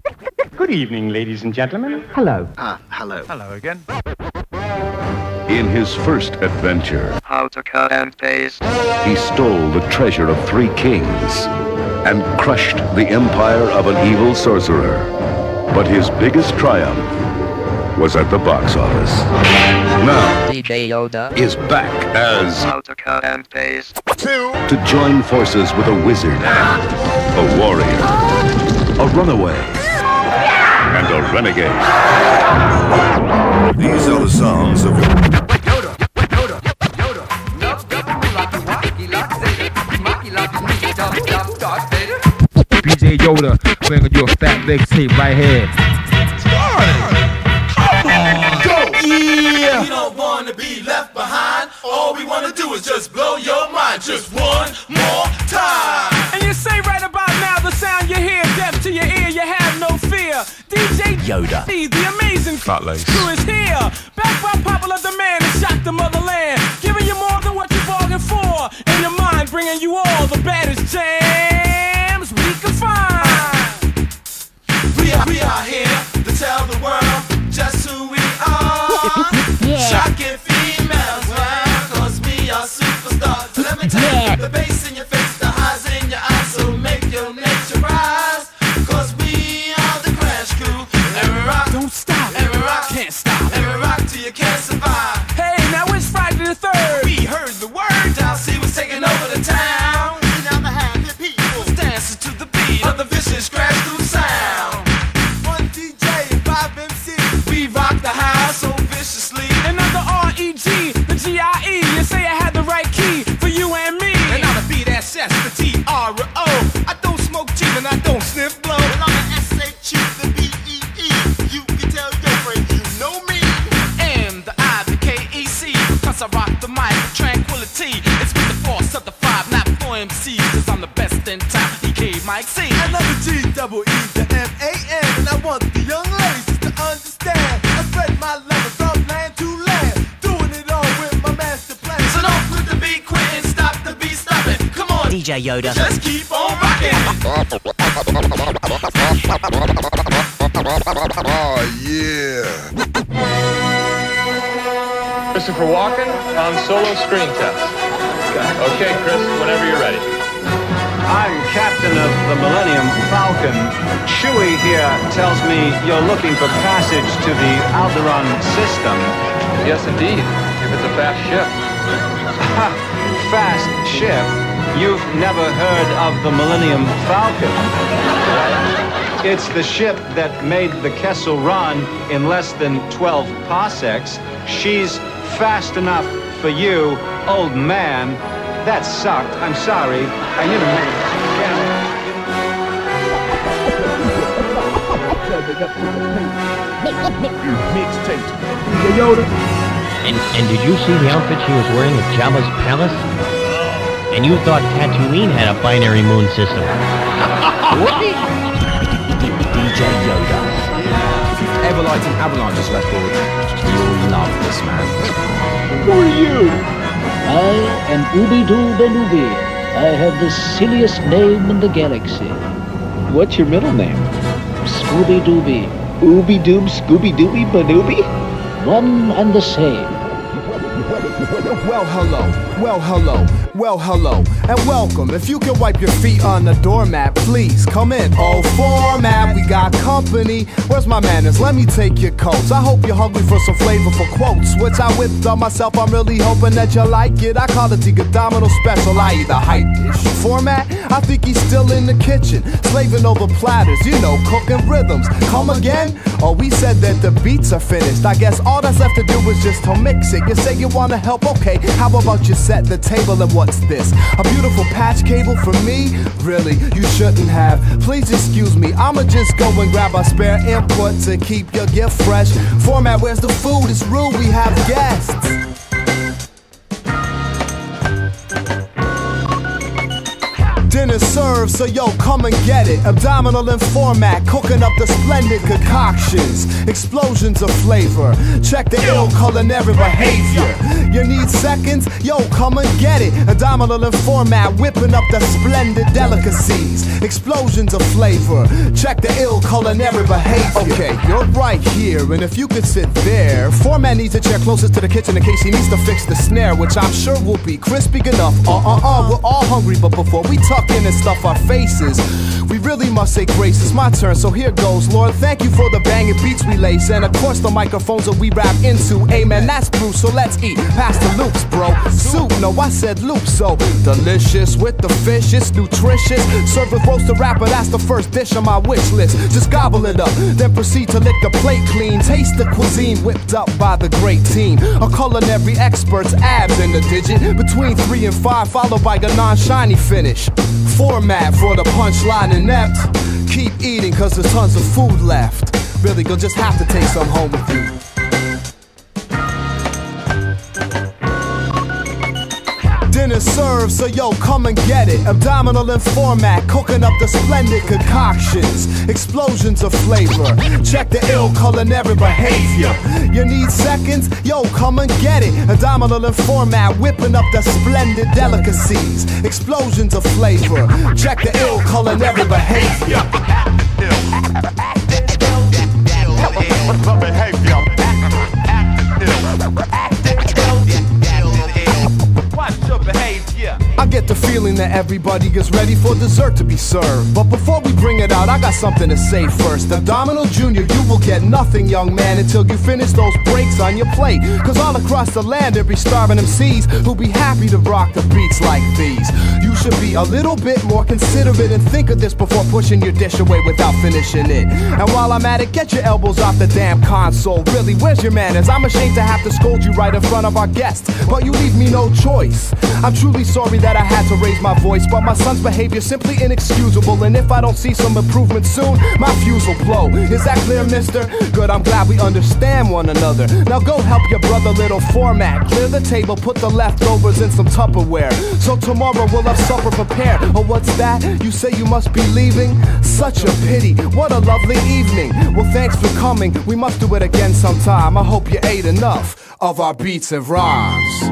Good evening, ladies and gentlemen. Hello. Hello. Hello again. In his first adventure, How to cut and paste. he stole the treasure of 3 kings and crushed the empire of an evil sorcerer. But his biggest triumph was at the box office. Now, DJ Yoda is back as How to cut and paste. to join forces with a wizard, a warrior, a runaway, and a renegade. These are the songs of DJ Yoda bringing your fat mixtape right here. We don't want to be left behind. All we want to do is just blow your mind just one more time. And you say right about now, the sound you hear, deaf to your ear, you have no fear. DJ Yoda. The amazing Flatlace. crew is here. Back by popular demand and shock the motherland. Giving you more than what you bargained for. In your mind, bringing you all the baddest jams we can find. We are here to tell the world just who we are. Shocking females, well, cause we are superstars. So let me tell you, the bass in your face, the highs in your eyes, so make your nature rise. Cause we are the Crash Crew, and we rock. Don't stop. And we rock. Can't stop. And we rock till you can't survive. Hey, now it's Friday the 3rd. We heard the word, Down C was taking over the town. We now the happy people dancing to the beat of the vicious Crash Crew sound. One DJ and 5 MCs, we rock the house so viciously. And I'm the R-E-G, the G-I-E. You say I had the right key for you and me. And I'm the B-S-S, the T-R-O. I don't smoke cheap and I don't sniff blow. And I'm the S-H-U, the B-E-E. You can tell your friend you know me. M, the I, the K-E-C. Cause I rock the mic with tranquility. It's with the force of the 5, not 4 MCs. Cause I'm the best in town, E.K. Mike C. And I'm the G-double-E, the M-A-N. And I want the young ladies to understand. I spread my love from land to land. Doing it all with my master plan. So don't quit the beat, quit and stop the beat, stop it. Come on, DJ Yoda. just keep on rocking. Oh, yeah. Christopher Walken on solo screen test. Okay, Chris, whenever you're ready. I'm captain of the Millennium Falcon. Chewie here tells me you're looking for passage to the Alderaan system. Yes, indeed. If it's a fast ship. Fast ship? You've never heard of the Millennium Falcon? It's the ship that made the Kessel Run in less than 12 parsecs. She's fast enough for you, old man. That sucked. I'm sorry. I didn't mean Mixtape. DJ Yoda. And did you see the outfit she was wearing at Jabba's palace? And you thought Tatooine had a binary moon system. DJ Yoda. If you've ever liked an Avalanche's record, you'll love this man. Who are you? I am Ooby-Doo Banooby. I have the silliest name in the galaxy. What's your middle name? Scooby-Dooby. Ooby-Doob, Scooby-Dooby, Banooby? One and the same. Well, hello, and welcome. If you can wipe your feet on the doormat, please come in. Oh, format, we got company. Where's my manners? Let me take your coats. I hope you're hungry for some flavorful quotes, which I whipped on myself. I'm really hoping that you like it. I call it the Abdominal Special. I eat the hype dish. Format, I think he's still in the kitchen, slaving over platters, you know, cooking rhythms. Come again? Oh, we said that the beats are finished. I guess all that's left to do is just to mix it. You say you wanna help? Okay, how about you set the table and what's this? A beautiful patch cable for me? Really, you shouldn't have. Please excuse me, I'ma just go and grab a spare input to keep your gift fresh. Format, where's the food? It's rude, we have guests. Dinner served, so yo, come and get it. Abdominal in format, cooking up the splendid concoctions. Explosions of flavor. Check the ill culinary behavior. You need seconds? Yo, come and get it. Abdominal in format, whipping up the splendid delicacies. Explosions of flavor. Check the ill culinary behavior. Okay, you're right here, and if you could sit there. Format needs a chair closest to the kitchen in case he needs to fix the snare, which I'm sure will be crispy enough. We're all hungry, but before we tuck in and stuff our faces, we really must say grace. It's my turn, so here goes. Lord, thank you for the banging beats we lace, and of course the microphones that we rap into. Amen, that's Bruce, so let's eat. Pass the loops, bro. Soup, no, I said loop, so delicious with the fish, it's nutritious. Served with roasted rapper, that's the first dish on my wish list. Just gobble it up, then proceed to lick the plate clean. Taste the cuisine whipped up by the great team. A culinary expert's abs in the digit. Between 3 and 5, followed by a non-shiny finish. Format for the punchline inept. Keep eating cause there's tons of food left. Really, you'll just have to take some home with you. Dinner served, so yo, come and get it. Abdominal in format, cooking up the splendid concoctions. Explosions of flavor. Check the ill culinary behavior. You need seconds? Yo, come and get it. Abdominal in format, whipping up the splendid delicacies. Explosions of flavor. Check the ill culinary behavior. I get the feeling that everybody is ready for dessert to be served. But before we bring it out, I got something to say first. Abdominal Junior, you will get nothing, young man, until you finish those breaks on your plate. Cause all across the land there be starving MCs who'll be happy to rock the beats like these. You should be a little bit more considerate and think of this before pushing your dish away without finishing it. And while I'm at it, get your elbows off the damn console. Really, where's your manners? I'm ashamed to have to scold you right in front of our guests, but you leave me no choice. I'm truly sorry that I had to raise my voice, but my son's behavior simply inexcusable. And if I don't see some improvement soon, my fuse will blow. Is that clear, mister? Good, I'm glad we understand one another. Now go help your brother Little Format. Clear the table, put the leftovers in some Tupperware. So tomorrow we'll have supper prepared. Oh, what's that? You say you must be leaving? Such a pity, what a lovely evening. Well, thanks for coming, we must do it again sometime. I hope you ate enough of our beats and rhymes.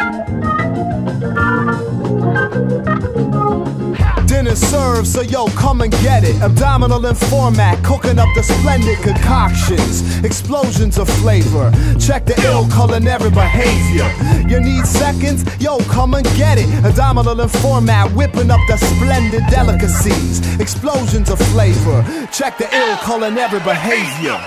Dinner served, so yo, come and get it. Abdominal in format, cooking up the splendid concoctions. Explosions of flavor. Check the ill culinary behavior. You need seconds? Yo, come and get it. Abdominal in format, whipping up the splendid delicacies. Explosions of flavor. Check the ill culinary behavior.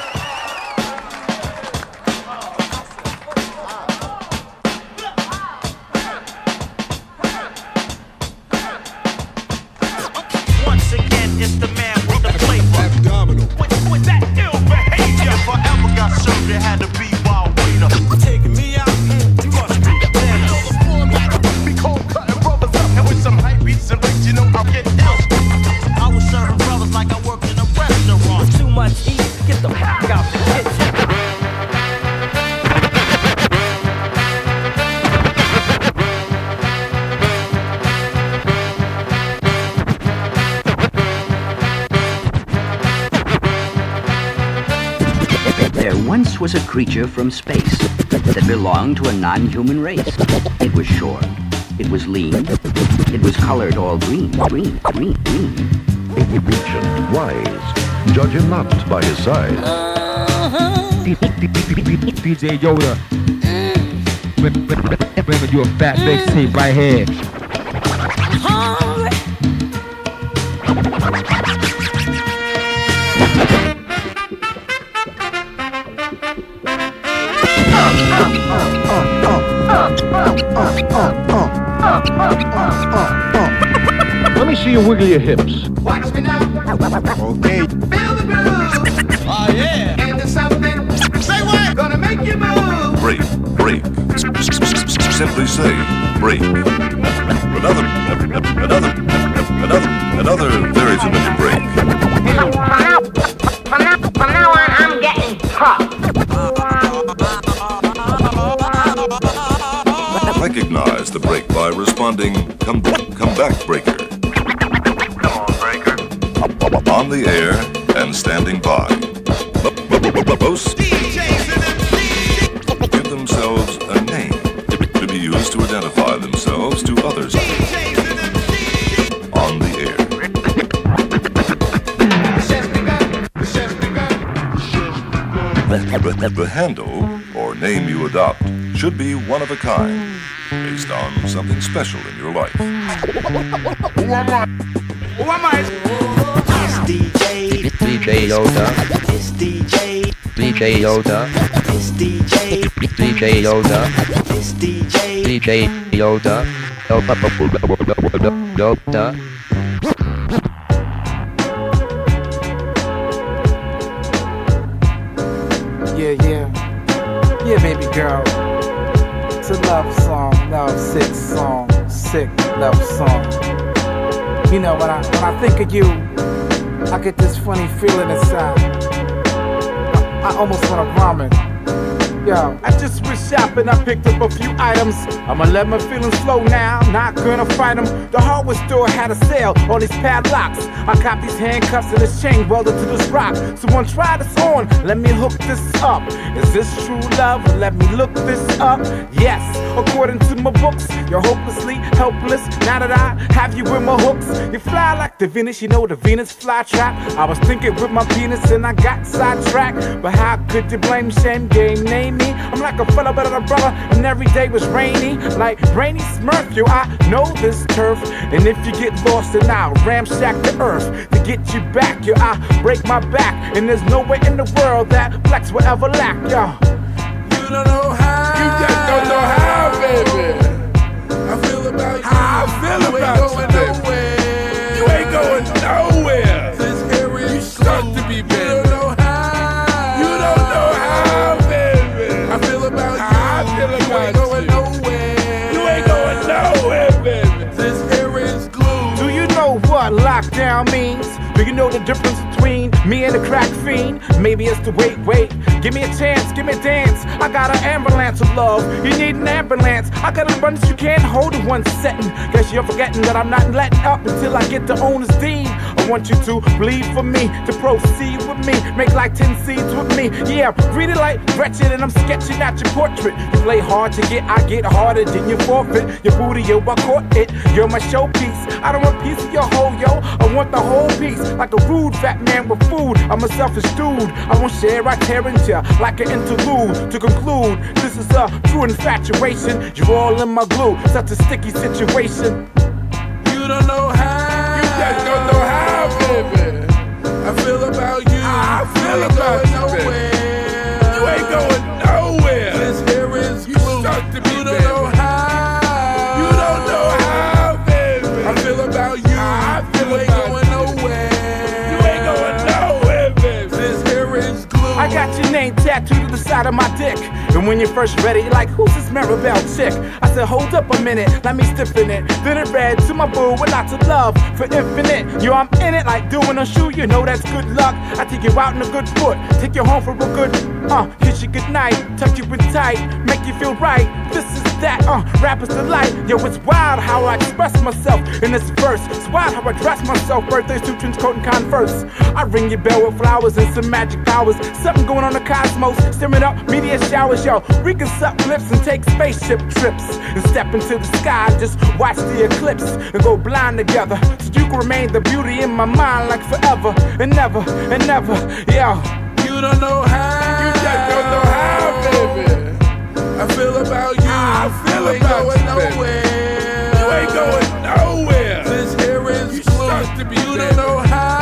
Was a creature from space that belonged to a non-human race. It was short, it was lean, it was colored all green. Ancient, wise, judge him not by his size. DJ Yoda, bringing you a fat mixtape right here. Let me see you wiggle your hips. Watch me now. Okay. Feel the groove. Oh yeah. Into something. Say what? Gonna make you move. Break. Simply say, break. Another very familiar break. From now on, I'm getting tough. Recognize the break by responding, come back, breaker. on the air and standing by. Most give themselves a name to be used to identify themselves to others on the air. The handle or name you adopt should be one of a kind, based on something special in your life. Who am I? Who am I? It's DJ. DJ Yoda. It's DJ. DJ Yoda. It's DJ. DJ Yoda. It's DJ. DJ Yoda. Yoda. Yeah, baby girl. It's a love song, love sick song, sick love song. You know, when I think of you, I get this funny feeling inside. I almost wanna vomit. Yo, I just went shopping, I picked up a few items. I'ma let my feelings flow now, not gonna fight them. The hardware store had a sale on these padlocks. I copped these handcuffs and this chain welded to this rock. Someone try this on, let me hook this up. Is this true love? Let me look this up. Yes, according to my books, you're hopelessly helpless. Now that I have you in my hooks, you fly like the Venus, you know the Venus flytrap. I was thinking with my penis and I got sidetracked. But how could you blame shame game name me? I'm like a fella better than a brother, and every day was rainy, like rainy Smurf. Yo, I know this turf, and if you get lost, then I'll ramshack the earth to get you back. Yo, I break my back, and there's no way in the world that flex will ever lack. Yo, You don't know how. You just don't know how, baby. I feel about you. How I feel about you, baby. You ain't going nowhere. This area you stuck to be, baby. You don't know how. You don't know how, baby. I feel about you. I feel about you. Ain't going nowhere. You ain't going nowhere, baby. This area is glue. do you know what lockdown means? Do you know the difference between me and a crack fiend? Maybe it's the wait, give me a chance, give me a dance. I got an ambulance of love, you need an ambulance. I got an abundance you can't hold in one setting. Guess you're forgetting that I'm not letting up until I get the owner's deed. I want you to bleed for me, to proceed with me, make like 10 seeds with me. Yeah, read it like Gretchen and I'm sketching out your portrait. You play hard to get, I get harder than you forfeit. Your booty, yo, I caught it, you're my showpiece. I don't want a piece of your whole, yo, I want the whole piece. Like a rude fat man with food, I'm a selfish dude. I won't share, I tear into ya like an interlude. To conclude, this is a true infatuation. You're all in my glue, such a sticky situation. You don't know how. You just don't know how, baby. I feel about you. I feel about you, baby. You ain't going nowhere. This here is glue. You stuck to me, you don't know how. You don't know how, baby. I feel about you. I feel you ain't going nowhere. You ain't going nowhere, baby. This here is glue. I got your name tattooed to the side of my dick. And when you first read it, you're like, who's this Maribel chick? I said, hold up a minute, let me stiffen it. Then it read to my boo with lots of love for infinite. Yo, I'm in it like doing a shoe, you know that's good luck. I take you out in a good foot, take you home for a good, kiss you goodnight, tuck you in tight, make you feel right. This is that, rapper's delight. Yo, it's wild how I express myself in this verse. It's wild how I dress myself, birthdays, two trench coat and Converse. I ring your bell with flowers and some magic powers. Something going on in the cosmos, stirring up media showers. Yo, we can suck lips and take spaceship trips and step into the sky, just watch the eclipse and go blind together, so you can remain the beauty in my mind like forever and never and never. Yo, you don't know how. You just don't know how, baby. I feel about you. I feel you about you, nowhere. Baby. You ain't going nowhere. This here is you glue. To be you don't know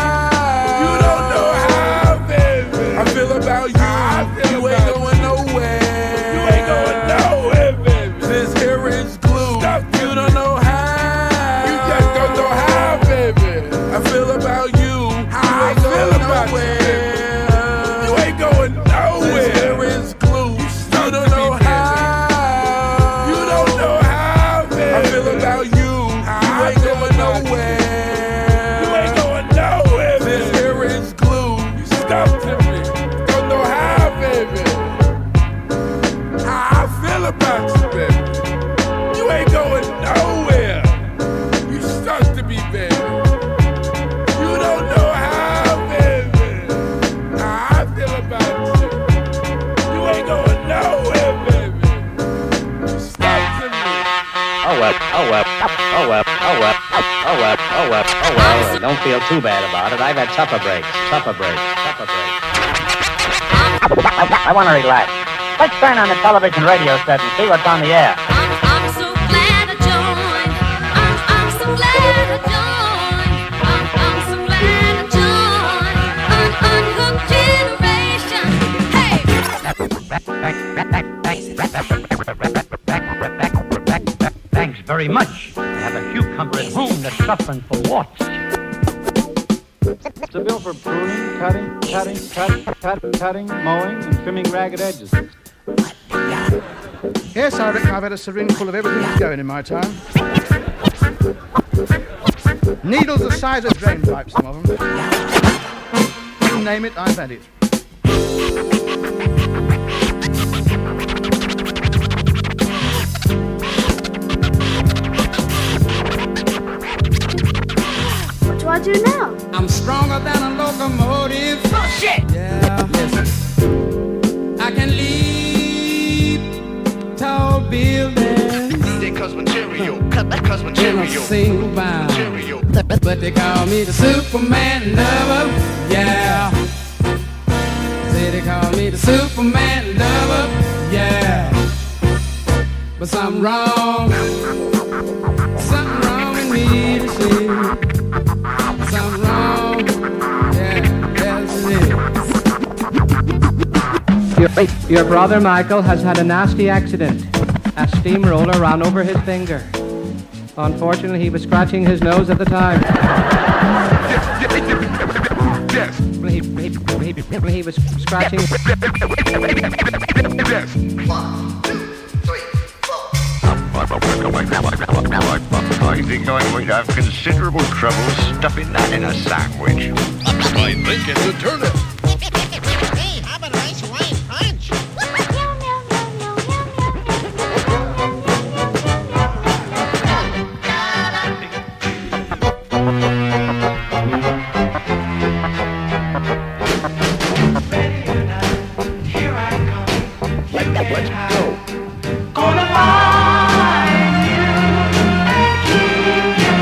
how. You don't know how, baby. I feel about you. I feel you ain't going nowhere. You ain't going nowhere, baby. This here is glue. Stop. You don't know how. You just don't know how, baby. I feel about you. You ain't going nowhere. You ain't going nowhere. This here is glue. You don't know how. You don't know how, baby. I feel about you. You ain't going nowhere. You ain't going nowhere, baby. This here is glue. You stuck to me. Don't know how, baby. How I feel about you, baby. You ain't going nowhere. You stuck to me, baby. You don't know how, Don't feel too bad about it. I've had tougher breaks. I want to relax. Let's turn on the television radio set and see what's on the air. I'm so glad I joined. I'm so glad I joined. I'm so glad I joined. Unhooked generation. Hey! Thanks very much. I have a cucumber at home that's suffering from warts. It's a bill for pruning, cutting, mowing, and trimming ragged edges. Yes, I reckon I've had a syringe full of everything that's going in my time. Needles the size of drain pipes, some of them. You name it, I've had it. What do I do now? I'm stronger than a locomotive. Oh, shit! Yeah, listen. I can leap tall buildings. Cause material. In a single bound. But they call me the Superman lover. Yeah. Say they call me the Superman lover. Yeah. But something wrong. Something wrong with me to see. Something wrong. Yeah, yes it is. Your brother Michael has had a nasty accident. A steamroller ran over his finger. Unfortunately, he was scratching his nose at the time. He was scratching. 1, 2, 3, 4. I think I might have considerable trouble stuffing that in a sandwich. I think it's a turnip. Hey, how about a nice Hawaiian punch? Let's go. Gonna find you and keep you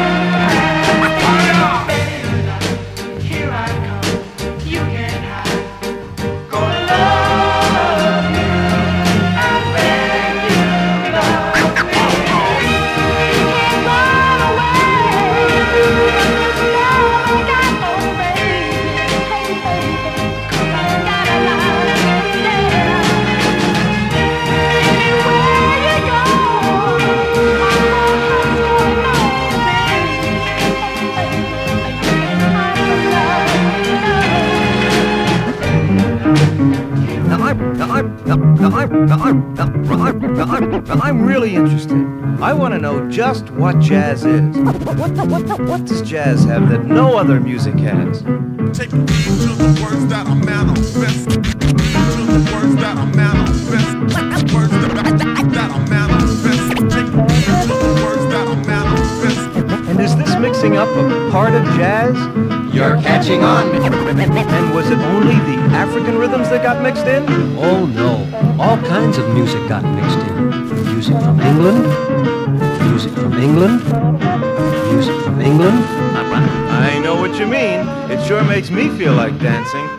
and here I come, you can't hide. Gonna love you and beg you love me. Can't run away. Never got no baby. Hey baby, 'cause I got a lot of lady. I'm really interested. I want to know just what jazz is. What does jazz have that no other music has? Take heed to the words that are manifest. To the words that are manifest. Words that are manifest. Take heed to the words that are manifest. And is this mixing up a part of jazz? You're catching on. And was it only the African rhythms that got mixed in? Oh no, all kinds of music got mixed in. Music from England, music from England, music from England. I know what you mean. It sure makes me feel like dancing.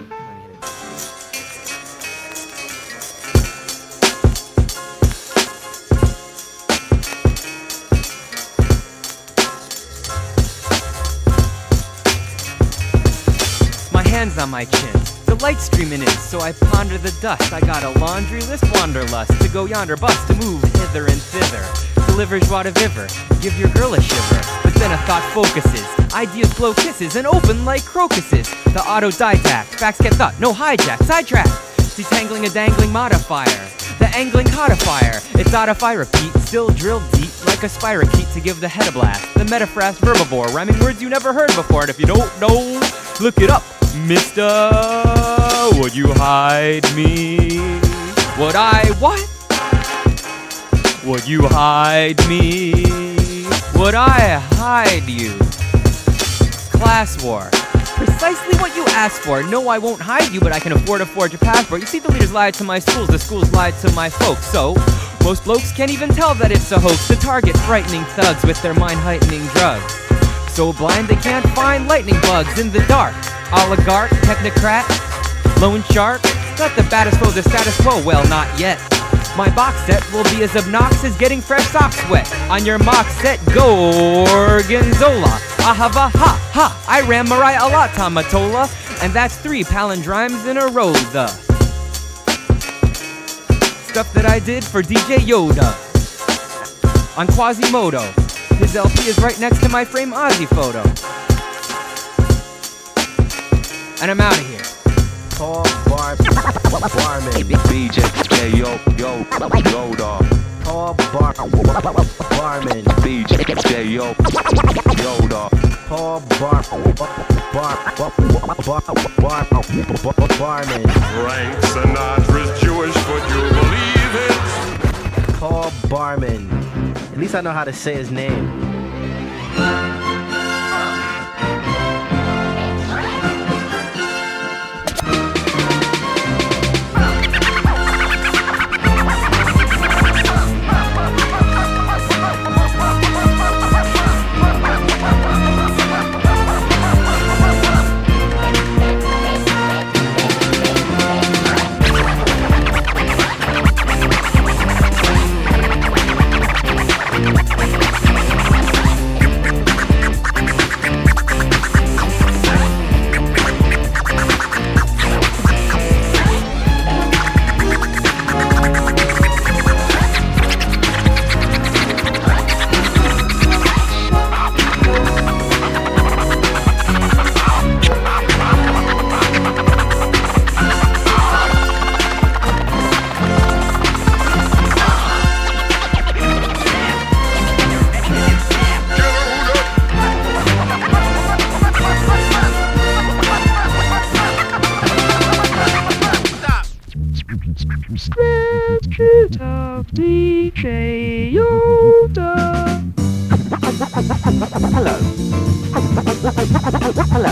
Hands on my chin, the light streaming in, so I ponder the dust. I got a laundry list, wanderlust, to go yonder bust, to move hither and thither, deliver joie de vivre, give your girl a shiver. But then a thought focuses, ideas blow kisses, and open like crocuses. The autodidact, facts get thought, no hijack, sidetrack, detangling a dangling modifier, the angling codifier. It's odify, repeat, still drilled deep like a spirochete to give the head a blast. The metaphrase verbivore, rhyming words you never heard before, and if you don't know, look it up. Mister, would you hide me? Would I what? Would you hide me? Would I hide you? Class war. Precisely what you asked for. No, I won't hide you, but I can afford to forge a passport. You see, the leaders lied to my schools, the schools lied to my folks. So, Most blokes can't even tell that it's a hoax to target frightening thugs with their mind-heightening drugs. So blind they can't find lightning bugs in the dark. Oligarch, technocrat, loan shark, not the baddest foe, the status quo, well not yet. My box set will be as obnoxious as getting fresh socks wet. On your mock set, Gorgonzola. Ahava ha ha, I ran Mariah a lot, Tomatola. And that's 3 palindromes in a row, the stuff that I did for DJ Yoda on Quasimodo. His LP is right next to my frame Ozzy photo. And I'm out of here. Paul Barman. BJ, Yoda. Paul Barman. BJ, Yoda. Paul Barman. Frank Sinatra's Jewish, would you believe it? Paul Barman. At least I know how to say his name. DJ Yoda. Hello. Hello.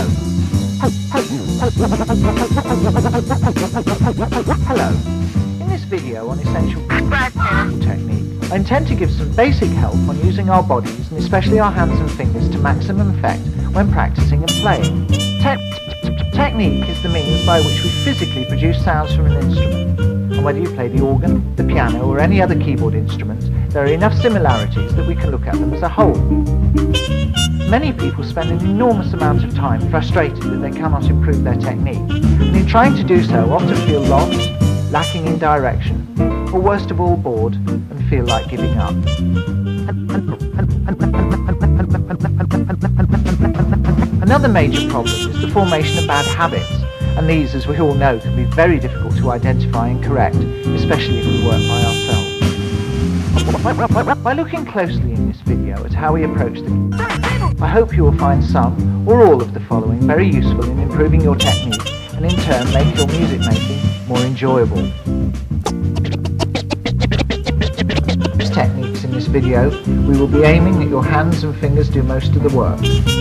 Hello. In this video on essential technique, I intend to give some basic help on using our bodies and especially our hands and fingers to maximum effect when practicing and playing. Technique is the means by which we physically produce sounds from an instrument. And whether you play the organ, the piano or any other keyboard instrument, there are enough similarities that we can look at them as a whole. Many people spend an enormous amount of time frustrated that they cannot improve their technique, and in trying to do so often feel lost, lacking in direction, or worst of all bored and feel like giving up. Another major problem is the formation of bad habits, and these, as we all know, can be very difficult to identify and correct, especially if we work by ourselves. By looking closely in this video at how we approach the I hope you will find some or all of the following very useful in improving your technique and in turn make your music making more enjoyable. Techniques in this video, we will be aiming that your hands and fingers do most of the work.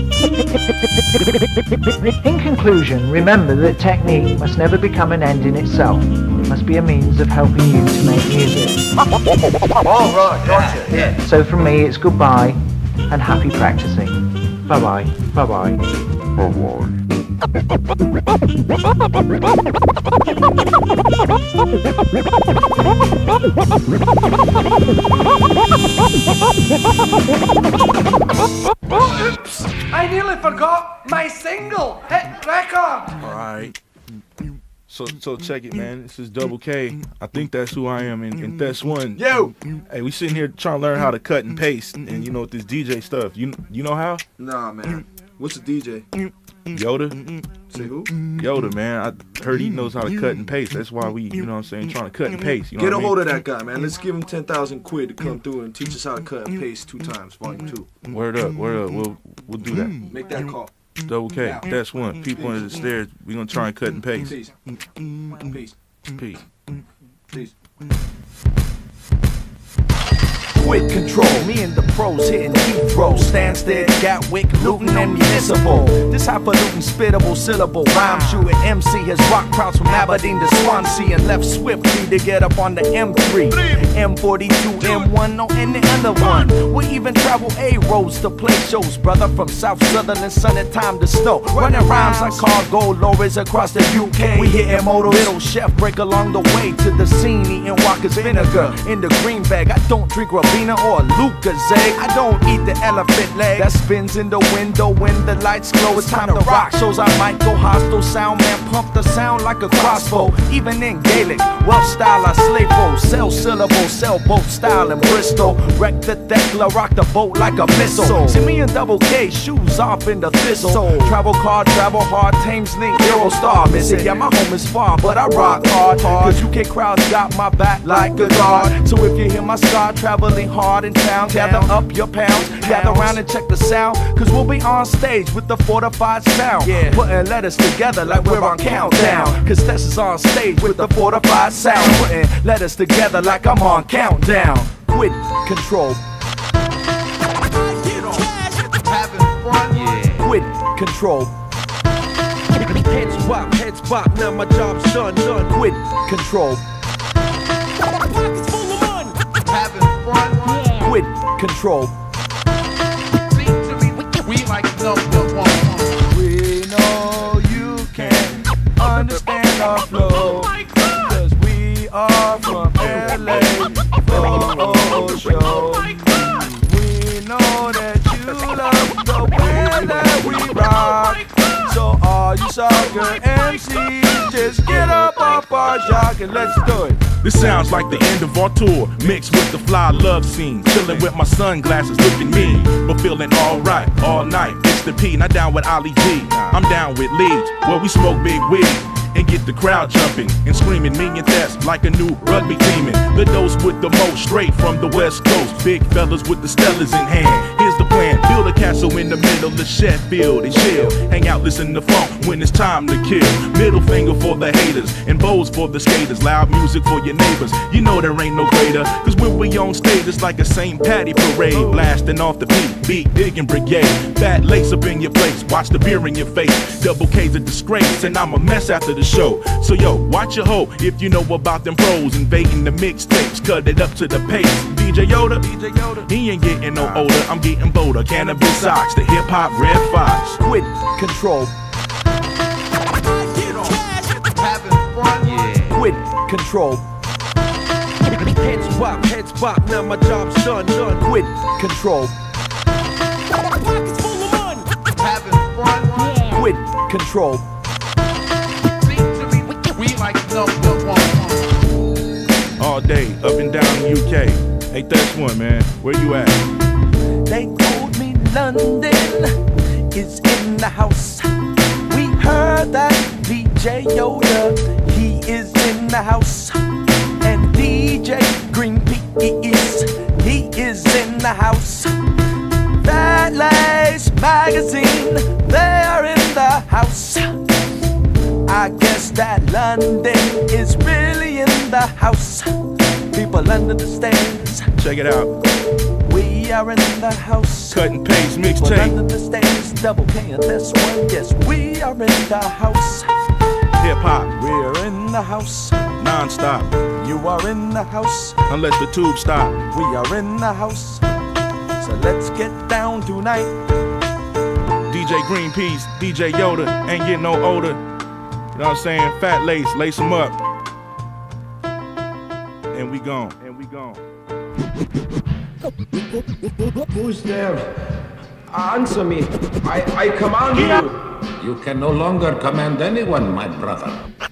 In conclusion, remember that technique must never become an end in itself. It must be a means of helping you to make music. Alright, gotcha, yeah. So from me, it's goodbye and happy practicing. Bye-bye, bye-bye. Bye-bye. Oops! I nearly forgot my single hit record. Alright. So check it, man. This is Double K. I think that's who I am, and that's one. Yo! Hey, we sitting here trying to learn how to cut and paste, and you know, with this DJ stuff. You know how? Nah, man. What's a DJ? Yoda. Say who? Yoda, man. I heard he knows how to cut and paste. That's why we, you know what I'm saying, trying to cut and paste. You know Get a what I hold mean? of that guy, man. Let's give him 10,000 quid to come through and teach us how to cut and paste 2 times, volume 2. Word up, word up. We'll do that. Make that call. Double K. That's one. People under the stairs. We gonna try and cut and paste. Peace. Peace. Peace. Peace. Quid control, me and the pros hitting Heathrow, Stansted, Gatwick, Luton, and Municipal. This highfalutin, spittable syllable rhyme shooting MC has rock crowds from Aberdeen to Swansea and left swiftly to get up on the M3, M42, M1, or any other one. We even travel A-roads to play shows, brother, from South Sutherland, sun and time to snow. Running rhymes like cargo lorries across the UK. We hitting motos, little chef break along the way to the scene, eating Walker's vinegar in the green bag. I don't drink Rabina or Lucozade. I don't eat the elephant leg that spins in the window when the lights glow. It's time to rock shows. I might go hostile. Sound man pump the sound like a crossbow. Even in Gaelic, Welsh style I slave foes. Sell syllables, sell both style in Bristol. Wreck the Thekla, rock the boat like a missile. See me in Double K, shoes off in the thistle. Travel car, travel hard, Thames Link, Eurostar. Missing, yeah, my home is far, but I rock hard. Cause UK crowds got my back like a guard. So if you hear my scar traveling hard in town, gather up your pounds, gather around and check the sound. Cause we'll be on stage with the fortified sound. Putting letters together like we're on Countdown. Cause Tess is on stage with the fortified sound. Putting letters together like I'm on Countdown. Quid control. Quid control. Heads bop, now my job's done. Quid control. Pockets full of money. Having fun. Quid control. We like number one. We know you can understand our flow. Cause we are from LA for show. We know that you love the way that we rock. So all you sucker MCs, just get up off our jock and let's do it. This sounds like the end of our tour, mixed with the fly love scene. Chilling with my sunglasses, looking mean, but feeling alright all night. It's the P, not down with Ali G. I'm down with Leeds, where we smoke big weed and get the crowd jumping and screaming me and that's like a new rugby teaming. The dose with the most, straight from the West Coast. Big fellas with the Stellas in hand. Here's the plan, build a castle in the middle of Sheffield and chill. Hang out, listen to funk when it's time to kill. Middle finger for the haters and bows for the skaters. Loud music for your neighbors, you know there ain't no greater. Cause when we on stage it's like a St. Patty parade. Blasting off the beat digging brigade. Fat lace up in your place, watch the beer in your face. Double K's a disgrace and I'm a mess after the show. So yo, watch your hoe if you know about them pros invading the mixtapes, cut it up to the pace. DJ Yoda, he ain't getting no older, I'm getting bolder. Cannabis socks, the hip hop red fox. Quid control. Quid control. Heads bop, now my job's done. Quid control. Pockets full of money. Having fun. Quid control. We like number one. All day, up and down the UK. Hey, that's one, man. Where you at? They told me London is in the house. We heard that DJ Yoda, he is in the house. And DJ Greenpeace, he is in the house. That Lace Magazine, they are in the house. I guess that London is really in the house. People under the stands, check it out. We are in the house. Cut and paste People mixtape. under the stands, Double K and this one. Yes, we are in the house. Hip hop, we're in the house. Non-stop, you are in the house. Unless the tube stop. We are in the house. So let's get down tonight. DJ Greenpeace, DJ Yoda, ain't getting no older. You know what I'm saying? Fat lace, lace them up. And we gone. Who's there? Answer me. I command you. You can no longer command anyone, my brother.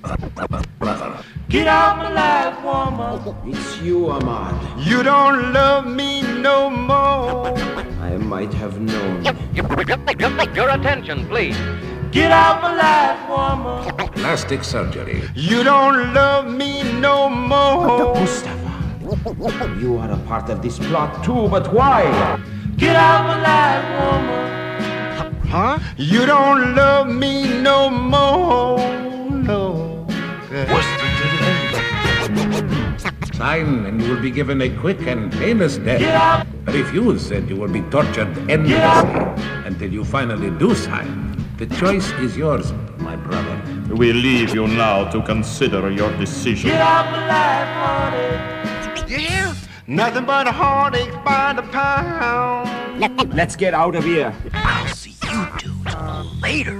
Get out my life, woman. It's you, Ahmad. You don't love me no more. I might have known. Your attention, please. Get out my life, woman. Plastic surgery. You don't love me no more. Mustafa, you are a part of this plot too, but why? Get out my life, woman. Huh? You don't love me no more. No. sign and you will be given a quick and painless death. Refuse and you will be tortured endlessly until you finally do sign. The choice is yours, my brother. We leave you now to consider your decision. Get off my life, You hear? Nothing but a heartache by the pound. Let's get out of here. I'll see you dudes later.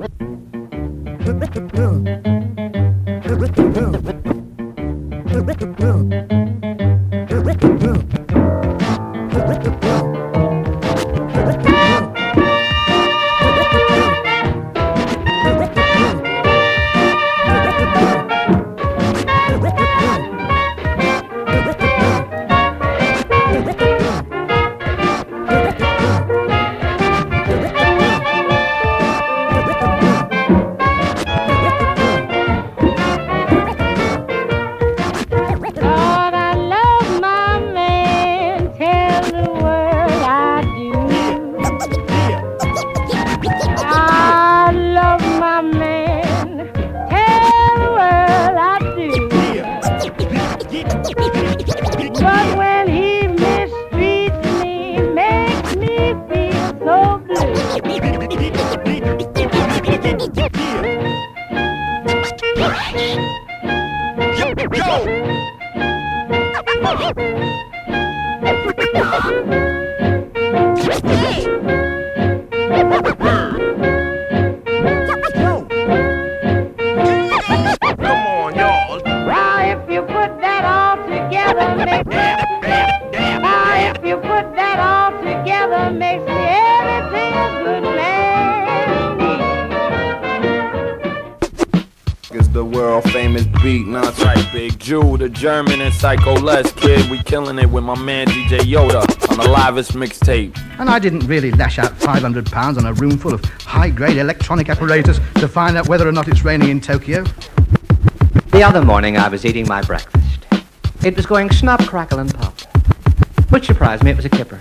German and Psycho Les, kid. We killing it with my man DJ Yoda on the livest mixtape. And I didn't really lash out £500 on a room full of high-grade electronic apparatus to find out whether or not it's raining in Tokyo. The other morning I was eating my breakfast. It was going snap, crackle and pop. Which surprised me, it was a kipper.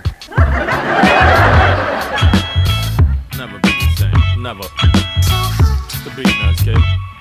Never be the same. Never. The beat nuts, kid.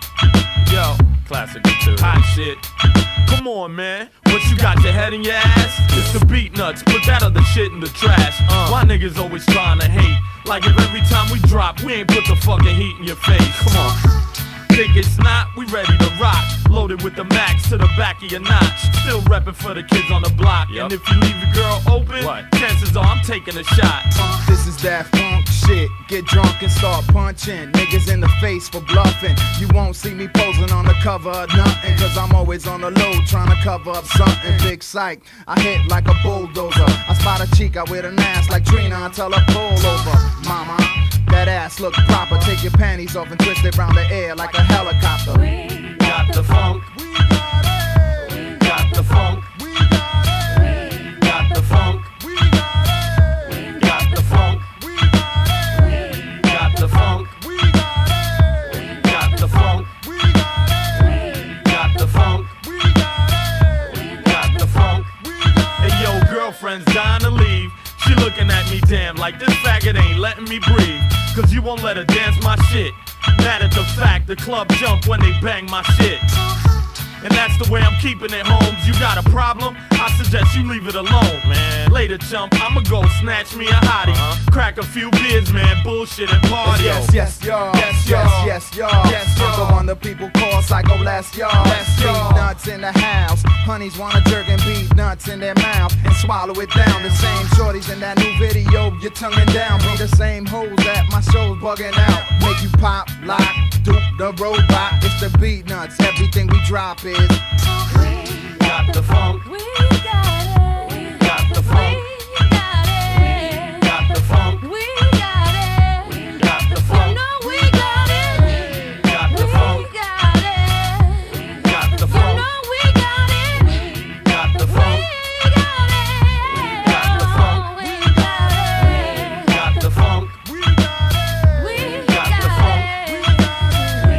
Yo, classic material. Hot shit. Come on, man. What, you got your head in your ass? It's the beat nuts. Put that other shit in the trash. Why niggas always trying to hate? Like if every time we drop, we ain't put the fucking heat in your face. Come on. Think it's not? We ready to rock. Loaded with the max to the back of your notch. Still reppin' for the kids on the block. And if you leave your girl open, chances are I'm taking a shot. This is that funk shit. Get drunk and start punching niggas in the face for bluffing. You won't see me posing on the cover of nothing, cause I'm always on the low trying to cover up something. Big psych, I hit like a bulldozer. I spot a chica with an ass like Trina, I tell her pull over. Mama, that ass look proper. Take your panties off and twist it round the air like a helicopter. We got the funk. We got it. We got the funk. We got it. We got the funk. We got it. We got the funk. We got it. We got the funk. We got it. We got the funk. We got it. We got the funk. We got it. We got the funk. Hey yo, girlfriend's dying to leave. She looking at me damn like this faggot ain't letting me breathe. Cause you won't let her dance my shit. Mad at the fact the club jump when they bang my shit. And that's the way I'm keeping it, Holmes. You got a problem? I suggest you leave it alone, man. Later, chump, I'ma go snatch me a hottie. Crack a few beers, man, bullshit and party. Yes, yes, y'all. Yes, yes, yes, y'all. Yes, y'all. The one the people call Psycho Les, y'all. Beat nuts in the house. Honeys wanna jerk and beat nuts in their mouth and swallow it down. The same shorties in that new video, you're tonguing down. Be the same hoes that my show's bugging out. Make you pop, lock, dupe the robot. It's the beat nuts. Everything we drop is. We got the funk. We got it. We got the funk. We got it. We got the funk. We got it. We got the funk. No, we got it. We got the funk. We got it. We got the funk. No, we got it. We got the funk. We got it. We got the funk. We got it. We got the funk. We got it. We got the funk. We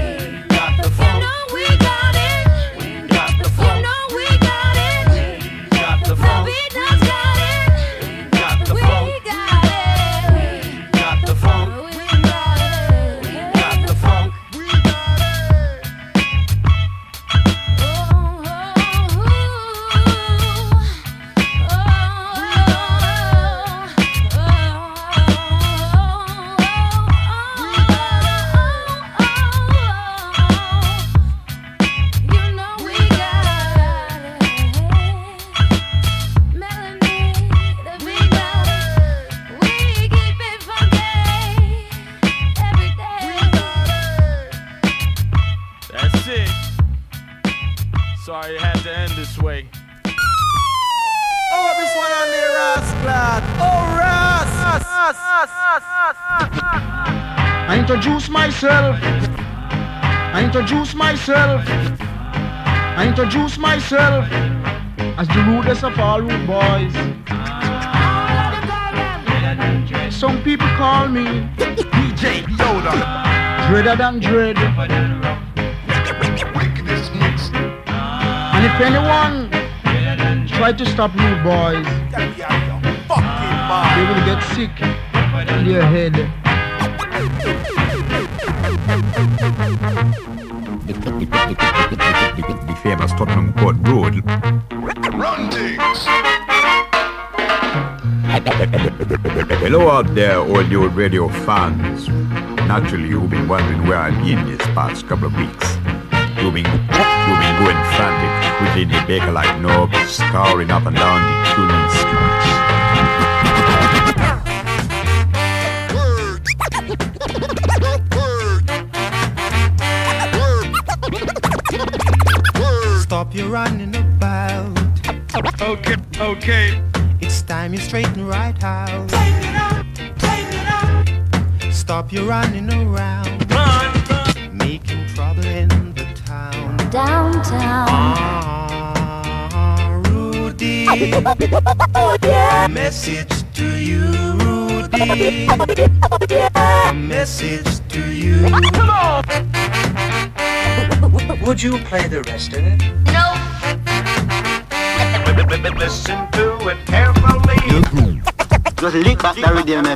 got the funk. No, we got it. We got the funk. No, we got it. Sorry it had to end this way. Oh, this one on the Rascal. Oh, Ras. I introduce myself. I introduce myself as the rudest of all rude boys. Some people call me DJ Yoda, dreader than dread. And if anyone try to stop rude boys, they will get sick in their head. The famous Tottenham Court Road. Run things. Hello out there, all the old radio fans. Naturally, you've been wondering where I've been these past couple of weeks. You've been going frantic, within the baker like knobs, scouring up and down the tuning streets. Stop your running about. Okay. It's time you straighten right out. Stop your running around. Making trouble in the town. Downtown. Rudy. Message to you, Rudy. Message to you. Come on. Would you play the rest of it? No. Listen to it carefully. Just lick back the rhythm,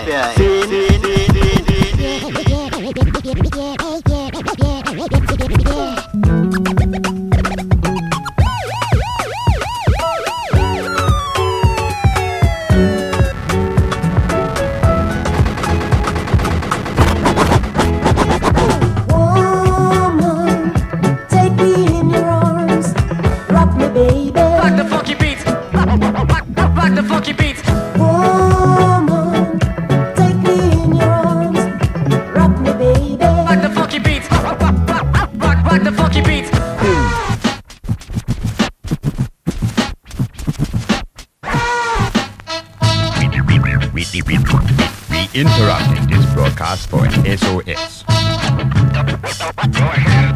Interrupting this broadcast for an SOS. Go ahead.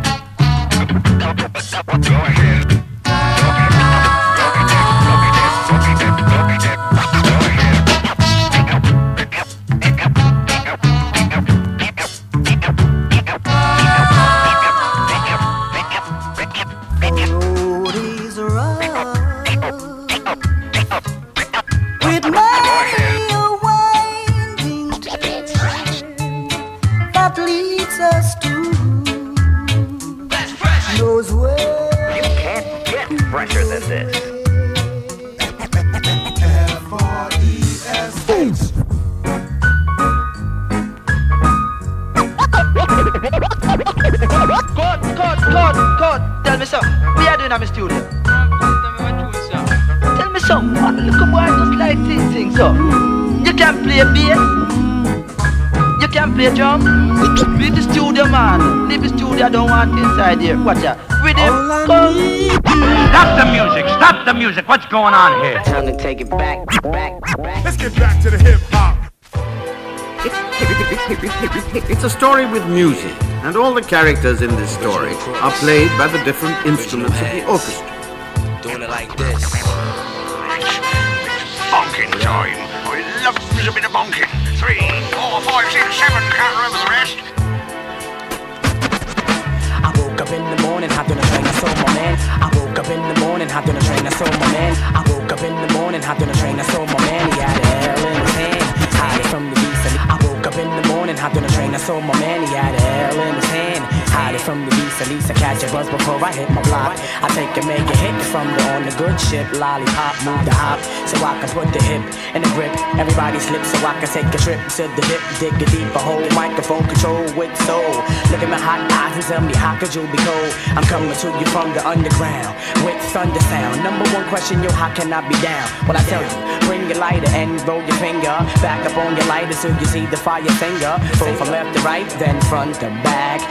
Fresher than this. Cut. Tell me something. What are you doing at my studio? Tell me something. Look at boy just like things so. You can play bass. You can play drum. Leave the studio, man. Leave the studio. I don't want inside here. Watch out. Rhythm, come. Stop the music. What's going on here? Time to take it back. Let's get back to the hip hop. It's a story with music, and all the characters in this story are played by the different instruments of the orchestra. Doing it like this. Bonking time. I love a bit of bonking. 3, 4, 5, 6, 7. Can't remember the rest. I woke up in the morning, hopped on a train, I saw my man. I woke up in the morning, hopped on a train, I saw my man. I woke up in the morning, hopped on a train, I saw my man. He had a L in his hand, hide it from the beast. I woke up in the morning, hopped on a train, I saw my man. He had a L in his hand, hide it from the beast. At least I catch a buzz before I hit my block. I take and make a hit from on the good ship. Lollipop, move the hop, so I can put the hip in the grip. Everybody slips, so I can take a trip to the hip. Dig a deeper hole, microphone control with soul. Look at my hot eyes and tell me how could you be cold? I'm coming to you from the underground with thunder sound. Number one question, yo, how can I be down? Well, I tell you, bring your lighter and roll your finger back up on your lighter till you see the fire finger. Pull from left to right, then front to back. Herbal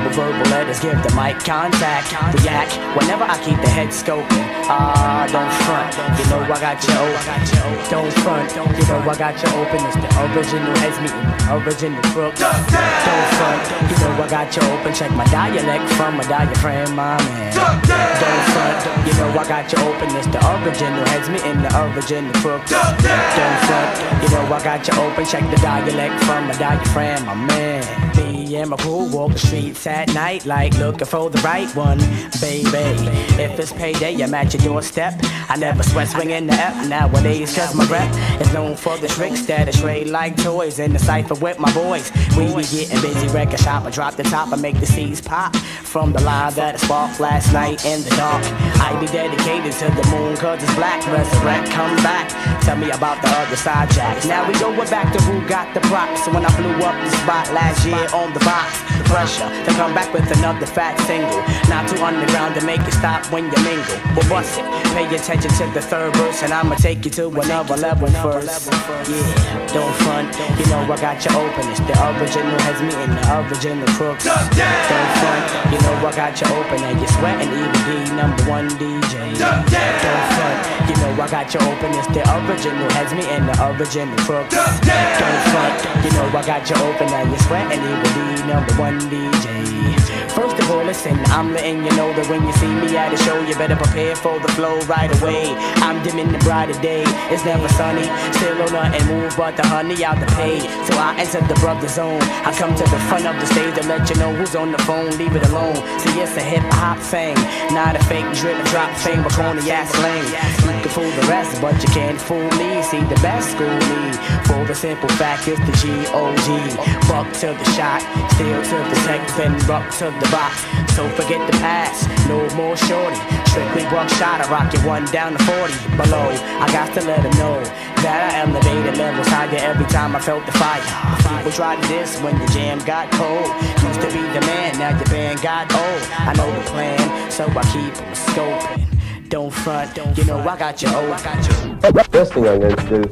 with verbal letters, give the mic contact. React whenever I keep the head scoping. Don't front, you know I got you open. Don't front, you know I got you open. It's the original heads meeting, original crooks. Don't front, you know I got you open. Check my dialect from my diaphragm, my man. Don't front, you know I got you open. It's the original heads meeting, the original crooks. Don't front, you know I got you open. Check the dialect from my diaphragm, my man. Me and my crew walk the streets at night like looking for the right one, baby. If it's payday, I'm at your doorstep. I never sweat swinging the F nowadays, cause my rep is known for the tricks that is trade like toys. In the cypher with my boys, we be getting busy, record shop. I drop the top and make the seeds pop from the line that sparked last night in the dark. I be dedicated to the moon cause it's black. Resurrect, come back. Tell me about the other side, Jack. Now we go back to who got the props. So when I blew up the spot last year on the box, the pressure to come back with another fat single. Not too underground to make it stop when you mingle. Well, bust it, pay attention to the third verse, and I'ma take you to another level first. Yeah, don't front, you know I got you open. It's the original has me in the original crooks. Don't front, you know I got you open, and you're sweating even the #1 DJ. Don't front, you know I got you open. It's the original has me in the original crooks. Don't front, you know I got you open, and you're sweating even the #1 DJ. First of all, listen, I'm letting you know that when you see me at a show, you better prepare for the flow right away. I'm dimming the brighter day, it's never sunny. Still on nothing move but the honey out the pay. So I enter the brother zone. I come to the front of the stage to let you know who's on the phone, leave it alone. See, it's a hip-hop thing, not a fake drip drop thing, but corny ass slang. You can fool the rest, but you can't fool me. See, the best school me, for the simple fact it's the G.O.G. Buck to the shot, still to the tech, then buck to the box. So forget the past, no more shorty. Strictly buckshot, I rock you 1 down to 40 below. I got to let them know that I elevated levels higher every time I felt the fire. People tried this when the jam got cold. Used to be the man, now your band got old. I know the plan, so I keep them scoping. Don't front, you know I got you old. First thing I'm going to do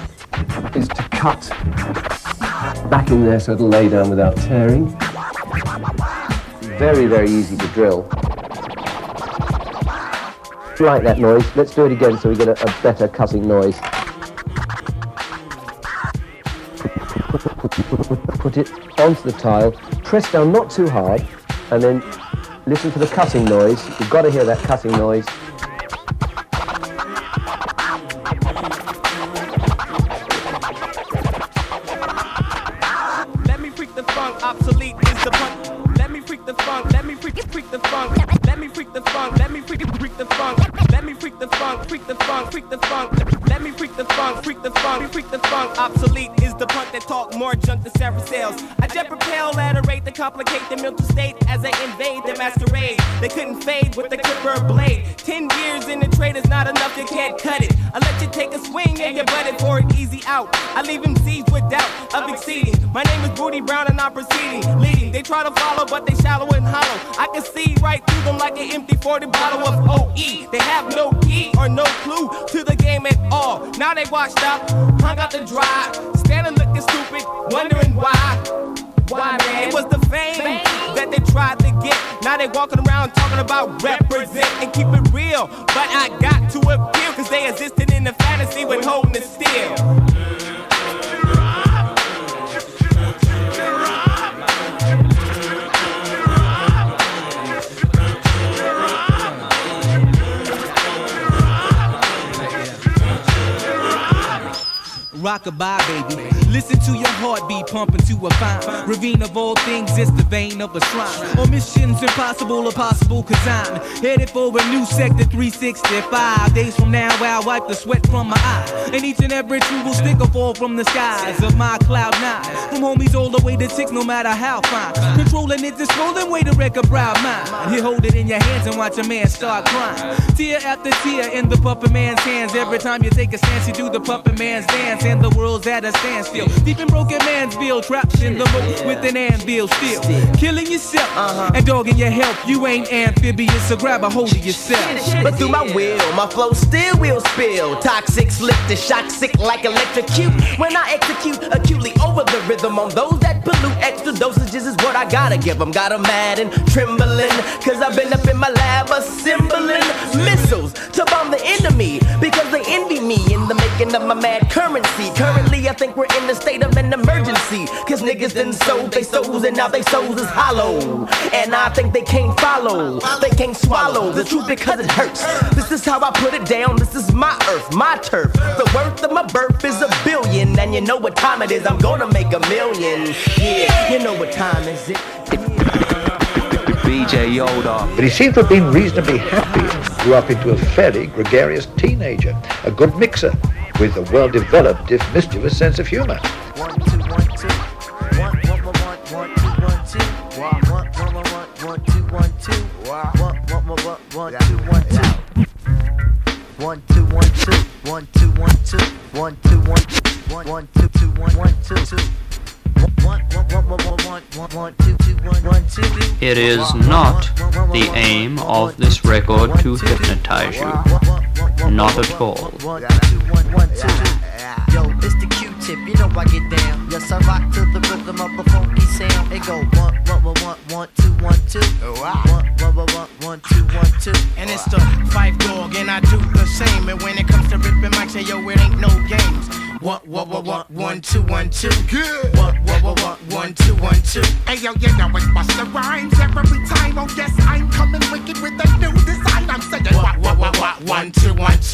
is to cut back in there so it'll lay down without tearing. Very, very easy to drill. Like that noise. Let's do it again so we get a better cutting noise. Put it onto the tile, press down not too hard, and then listen to the cutting noise. You've got to hear that cutting noise. Let me freak the funk, obsolete is the punk. Let me freak the funk, let me freak the funk. Let me freak the funk, let me freak the funk. Let me freak the funk, freak the funk, freak the funk. Let me freak the funk, freak the funk, freak the funk. Obsolete is the punk that talk more junk than several sales. I jet propel at a rate to complicate the mental state as I invade the masquerade. They couldn't fade with the clipper blade. 10 years in the trade is not enough, you can't cut it. I let you take a swing and you butt it for an easy out. I leave them seized with doubt of exceeding. My name is Booty Brown and I'm proceeding, leading. They try to follow, but they shallow and hollow. I can see right through them like an empty 40 bottle of OE. They have no key or no clue to the game at all. Now they washed up, hung out to dry, standing looking stupid, wondering why. Why, man? It was the fame that they tried to get. Now they walking around talking about represent and keep it real. But I got to appeal, cause they existed in the fantasy when holding it still. Rockabye, baby. Listen to your heartbeat pumping to a fine ravine of all things, it's the vein of a shrine. Or missions impossible or possible, cause I'm headed for a new sector 365. Days from now, I'll wipe the sweat from my eye. And each and every tree will stick or fall from the skies of my cloud 9. From homies all the way to ticks, no matter how fine. Controlling it, just rolling way to wreck a proud mind. You hold it in your hands and watch a man start crying. Tear after tear in the puppet man's hands. Every time you take a stance, you do the puppet man's dance. and the world's at a standstill. Deep in broken Mansville, trapped in the moat with an anvil still. Killing yourself and dogging your health. You ain't amphibious, so grab a hold of yourself. But through my will, my flow still will spill. Toxic, slick to shock, sick like electrocute. When I execute acutely over the rhythm on those that pollute, extra dosages is what I gotta give them. Got 'em mad and trembling, cause I've been up in my lab assembling missiles to bomb the enemy, because they envy me in the making of my mad currency. Currently I think we're in the state of an emergency, cause niggas done sold they souls and now they souls is hollow. And I think they can't follow, they can't swallow the truth because it hurts. This is how I put it down, this is my earth, my turf. The worth of my birth is $1 billion, and you know what time it is, I'm gonna make $1 million. Yeah, you know what time is it? BJ Yoda. But he seemed to have been reasonably happy and grew up into a fairly gregarious teenager, a good mixer with a well-developed, if mischievous, sense of humor. 1 2 1 2 1 1 1 1 2 1 2 1 1 2 1 2 1 1 2 1 2 1 2 1 2 1 2 1 2 1 2 1 1 2 2 1 1 2 2 It is not the aim of this record to hypnotize you. Not at all. Yo, it's the Q-tip, you know I get down. Yes, I rock to the rhythm of a funky sound. It go 1 1 1 1 2 1 2 1 1 2 1 2. And it's the Fife Dog, and I do the same. And when it comes to ripping mics, say yo, it ain't no games. 1 2 1 2. Good. 1 2 1 2. Hey yo, you know it's Busta Rhymes every time. Oh yes, I'm coming wicked with a new design. I'm saying 1 2 1 2.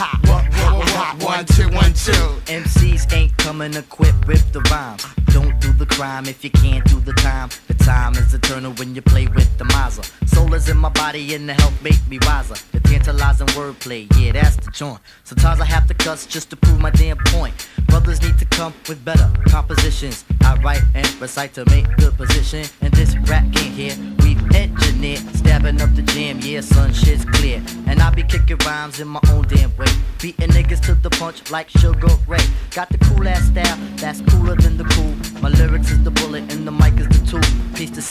Ha 1 2 1 2. MCs ain't coming equipped with the rhyme. Don't do the crime if you can't do the time. The time is eternal when you play with the miser. Soul is in my body and the help make me wiser. The tantalizing wordplay, yeah, that's the joint. Sometimes I have to cuss just to prove my damn point. Brothers need to come with better compositions. I write and recite to make good position. And this rap can't hear, we've engineered. Stabbing up the jam, yeah, son, shit's clear. And I be kicking rhymes in my own damn way. Beating niggas to the punch like Sugar Ray. Got the cool ass style, that's cooler than the cool. My lyrics is the bullet and the mic is the tool. Piece to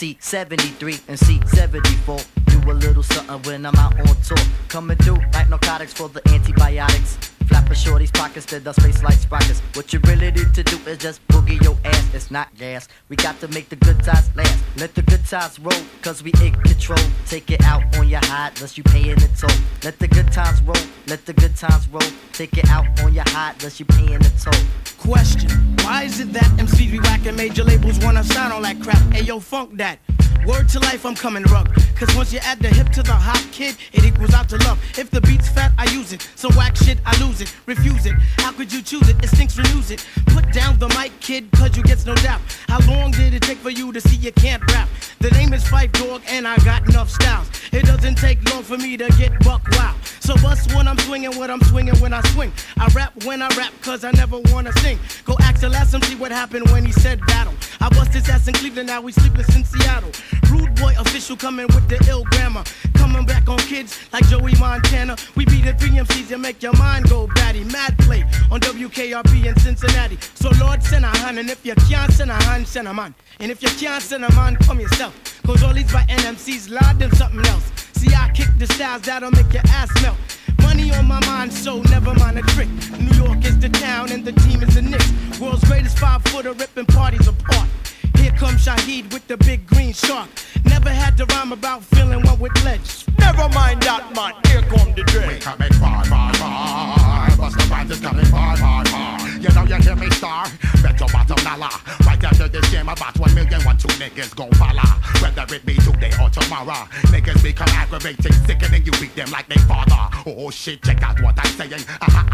C73 and C74. Do a little something when I'm out on tour. Coming through like narcotics for the antibiotics. Flapping shorty's pockets, then the space like sprockets. What you really need to do is just boogie your ass. It's not gas. We got to make the good times last. Let the good times roll, cause we in control. Take it out on your hide, unless you paying the toll. Let the good times roll, let the good times roll. Take it out on your hide, unless you paying the toll. Question, why is it that MCs be whacking major labels wanna sign all that crap? Ayo, funk that. Word to life, I'm coming rug. Cause once you add the hip to the hop, kid, it equals out to love. If the beat's fat, I use it. So whack shit, I lose it. Refuse it. How could you choose it? It stinks, renews it. Put down the mic, kid, cause you gets no doubt. How long did it take for you to see you can't rap? The name is Fife Dog, and I got enough styles. It doesn't take long for me to get buck wild. So bust when I'm swinging, what I'm swinging when I swing. I rap when I rap, cause I never wanna sing. Go ask the last MC what happened when he said battle. I bust his ass in Cleveland, now we sleepless in Seattle. Rude boy official coming with the ill grammar. Coming back on kids like Joey Montana. We beat the 3 MCs and make your mind go batty. Mad play on WKRP in Cincinnati. So Lord, send a hand, and if you can't send a hand, send a man. And if you can't send a man, come yourself. Cause all these by NMCs, Lord, them something else. See, I kick the styles that'll make your ass melt. Money on my mind, so never mind a trick. New York is the town and the team is the Knicks. World's greatest 5-footer ripping parties apart. Here comes Shaheed with the big green shark. Never had to rhyme about feeling one with ledge. Never mind that, man. Here come the dread. We coming far, far, far. Busta Rhymes is coming far, far, far. You know you hear me, star? Bet your bottom dollar. Right after this game, about 1 million, 1, 2 niggas gon' follow. Whether it be today or tomorrow, niggas become aggravating, sickening. You beat them like they father. Oh shit, check out what I'm saying.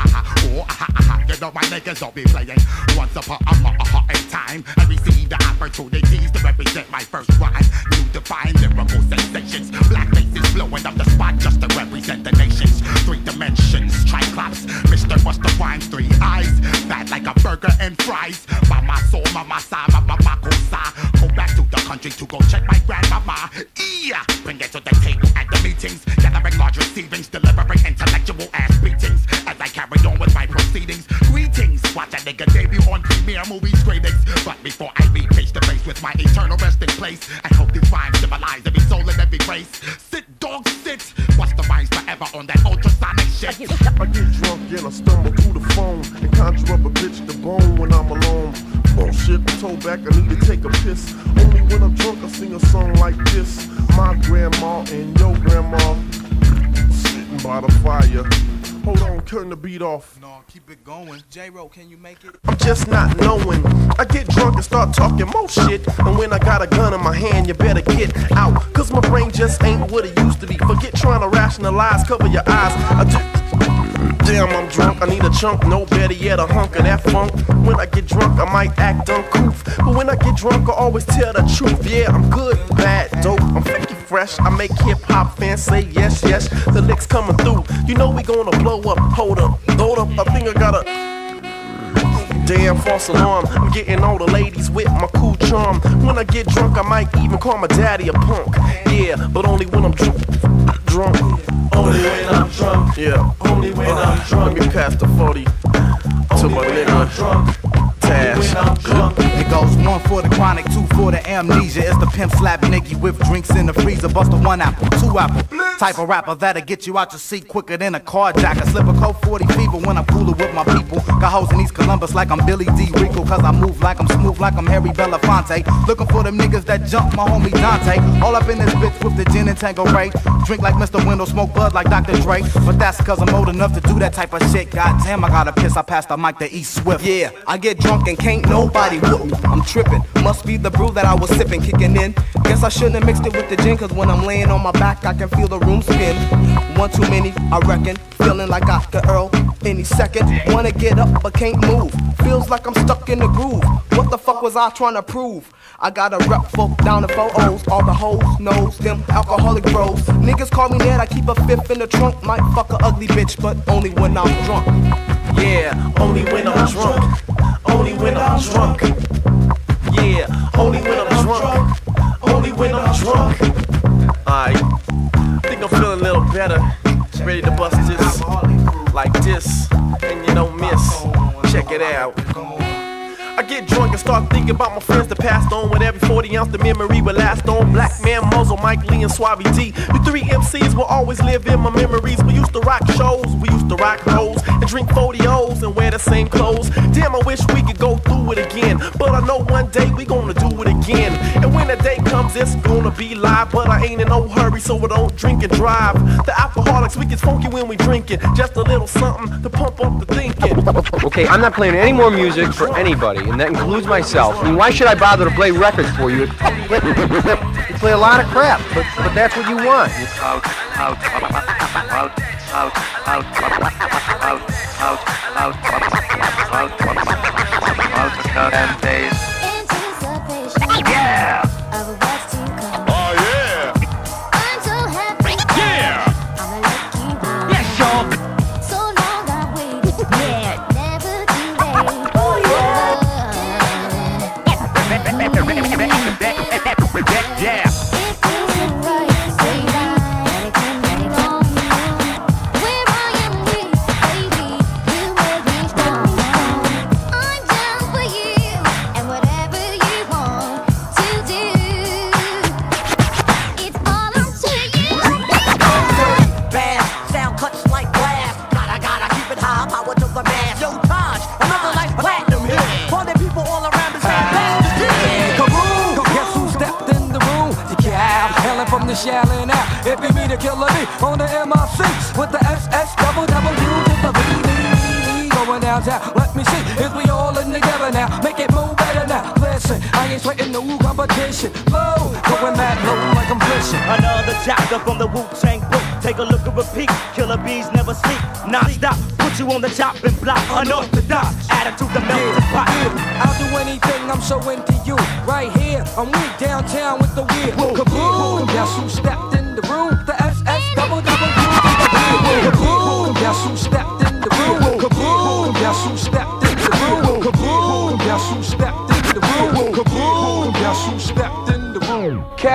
Oh, you know my niggas don't be playing. Once upon a time, I received the opportunities to represent my first rhyme. You define lyrical sensations. Black faces blowing up the spot just to represent the nations. 3 dimensions, triclops. Mr. Busta Rhymes, 3 eyes. Fat like a burger and fries. Mama soul, mama sa, mama makosa. Go back to the country to go check my grandmama. Yeah, bring it to the table at the meetings. Gathering large receivings, delivering intellectual ass beatings. As I carry on with my proceedings. Greetings, watch a make a debut on premiere movies, great X. But before I meet face to face with my eternal resting place, I hope these rhymes civilize every soul and every race. Sit, dog, sit. Watch the rhymes forever on that ultrasonic shit. I get drunk and I stumble through the phone and conjure up a bitch to bone when I'm alone. Bullshit, I'm told back I need to take a piss. Only when I'm drunk I sing a song like this. My grandma and your grandma sitting by the fire. Hold on, turn the beat off. No, keep it going. J-Ro, can you make it? I'm just not knowing. I get drunk and start talking more shit. And when I got a gun in my hand, you better get out. Cause my brain just ain't what it used to be. Forget trying to rationalize, cover your eyes. Damn, I'm drunk, I need a chunk, no better yet a hunk of that funk. When I get drunk, I might act uncouth, but when I get drunk, I always tell the truth. Yeah, I'm good, bad, dope, I'm funky fresh. I make hip-hop fans say yes, yes, the licks coming through. You know we gonna blow up, hold up, I think I gotta... Damn, false alarm, I'm getting all the ladies with my cool charm. When I get drunk, I might even call my daddy a punk. Yeah, but only when I'm drunk. Only when I'm drunk. Yeah. Only when I'm drunk. Let me pass the 40 to my nigga Tash. It goes 1 for the chronic, 2 for the amnesia. It's the pimp slap nigga with drinks in the freezer. Bust a 1 apple, 2 apple. Type of rapper that'll get you out your seat quicker than a carjacker. Slip a cold 40 fever when I'm cooler with my people. Got hoes in East Columbus like I'm Billy D. Rico. Cause I move like I'm smooth like I'm Harry Belafonte. Looking for them niggas that jump my homie Dante. All up in this bitch with the gin and Tango Ray. Drink like Mr. Window, smoke bud like Dr. Dre. But that's cause I'm old enough to do that type of shit. God damn, I gotta piss, I passed the mic to E Swift. Yeah, I get drunk and can't nobody whoop me. I'm tripping, must be the brew that I was sipping, kicking in. Guess I shouldn't have mixed it with the gin, cause when I'm laying on my back, I can feel the room spin. One too many, I reckon. Feeling like Oscar Earl any second. Wanna get up but can't move. Feels like I'm stuck in the groove. What the fuck was I trying to prove? I got a rep folk down the 4 O's. All the hoes knows them alcoholic bros. Niggas call me Ned, I keep a 5th in the trunk. Might fuck a ugly bitch, but only when I'm drunk. Yeah, only when I'm drunk. Only when I'm drunk. Yeah, only when I'm drunk. Only when I'm drunk. Alright, I think I'm feeling a little better. Ready to bust this like this, and you don't miss. Check it out. I get drunk and start thinking about my friends that passed on. With every 40 ounce the memory will last on. Black Man, Muzzle, Mike Lee, and Suave D. We 3 MCs will always live in my memories. We used to rock shows, we used to rock hoes, and drink 40-O's and wear the same clothes. Damn, I wish we could go through it again, but I know one day we gonna do it again. And when the day comes, it's gonna be live, but I ain't in no hurry, so I don't drink and drive. The alcoholics, we get funky when we drinking. Just a little something to pump up the thinking. Okay, I'm not playing any more music for anybody, and that includes myself. I mean, why should I bother to play records for you? You play a lot of crap, but that's what you want. Out, out, out, out, out, out, out, and days. Yeah! Oh yeah! I'm so happy. Yeah! I'm a lucky boy. Yes, y'all! So long I've waited. Yeah. Never too late. Oh yeah. Yeah! It feels so right. Say that it can be wrong. Where I am weak, baby, you make me strong. I'm down for you and whatever you want to do. It's all up to you. Bad sound cuts like glass. Gotta keep it high, power to the mass. Yo, Taj, another like platinum hit. For the people all around us, Kaboom! Guess who stepped in the room? The cab, hailing from the Shaolin out. If you meet a killer me on the MRC with the SS double to the B. Going downtown, let me see if we all in together now. Make it move better now. Listen, I ain't sweating no competition. Low, going mad low like I'm fishing. Another chapter from the Wu-Tang book. Take a look and repeat. Killer bees never sleep. Non-stop, put you on the chopping block. Unorthodox, attitude to melting pot. I'll do anything, I'm so into you. Right here, I'm weak downtown with the wheel. Kaboom! Guess who stepped in the room? The SS double. Kaboom! Guess who stepped in the room? Kaboom! Guess who stepped in the room? Kaboom! Guess who stepped in the room? Kaboom! Guess who stepped in the room?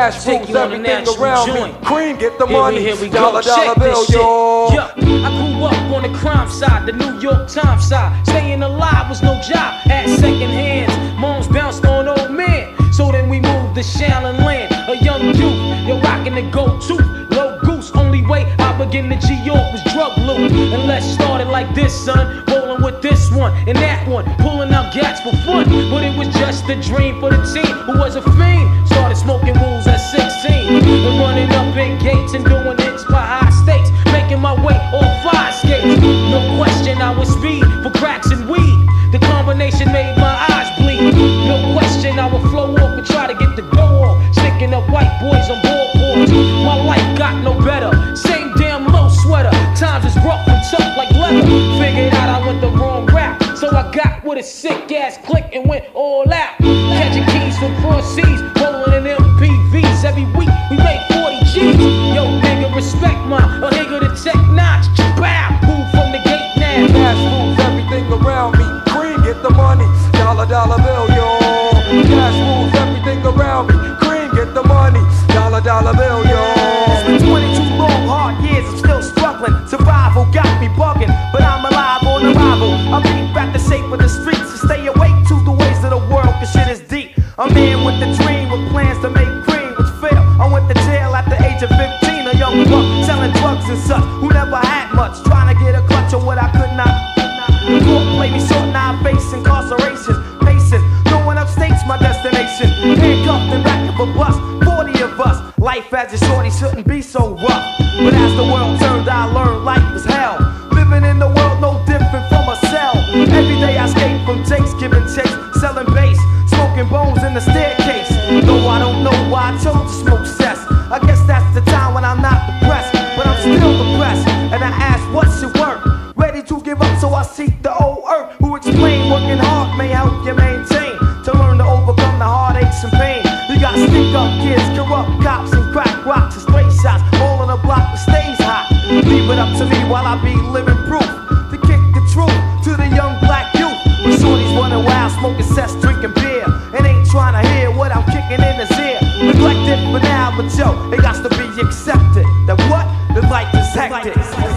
Cash Take rules you on a everything national around joint. me. Cream, get the Here money. here we Dollar, go. dollar Check bill, this shit. yo. Yo, I grew up on the crime side, the New York Times side. Staying alive was no job, had second hands. Moms bounced on old men. So then we moved to Shaolin Land, a young youth. You're rocking the go-to, low goose. Only way I begin to G-York was drug loot. And let's start it like this, son. Rolling with this one and that one, pulling out gats for fun. But it was just a dream for the team who was a fiend. Started smoking rules at 16 and running up in gates and doing hits by high stakes, making my way off fire skates. No question I was speed for cracks and weed. The combination made my eyes bleed. No question I would flow off and try to get the go off, sticking up white boys on boards. My life got no better. Same damn low sweater. Times is rough and tough like leather. Figured out I went the wrong route, so I got with a sick ass click and went all out. Catching keys from cross seas, rolling in MPVs. Every week we made 40 G's. Yo, nigga, respect my a nigga to tech notch. Bow, move from the gate now. Cash rules everything around me. Cream, get the money. Dollar, dollar bill, yo. Cash rules everything around me. Cream, get the money. Dollar, dollar bill, yo. It's been 22 long, hard years, I'm still struggling. Survival got me bugging, but I'm alive on arrival. I beat back the shape of the streets to stay awake to the ways of the world, cause shit is deep. A man with a dream, with plans to make cream, which failed. I went to jail at the age of 15, a young buck selling drugs and such, who never had much, trying to get a clutch of what I could not. Court play me short, now I face incarceration. Pacing, going upstate's my destination. Handcuffed and back of a bus, 40 of us. Life as a shorty shouldn't be so rough. But as the world turned, I learned life was hell. Living in the world no different from a cell. Every day I escape from takes, giving chase, selling bass, smoking bones in the staircase. Though I don't know why I chose to smoke cess. I guess that's the time when I'm not depressed, but I'm still depressed. And I ask, what's your work? Ready to give up, so I seek the old earth, who explain working hard may help you maintain, to learn to overcome the heartaches and pain. You got stick up kids, corrupt cops, and crack rocks and stray shots, all on the block that stays hot. Leave it up to me while I be living proof to kick the truth to the young black youth. With shorties running wild, smoking cess, drinking beer, and ain't trying to hear what I'm kicking in his ear. Neglected for now, but yo, it got to be accepted that what? The life is hectic.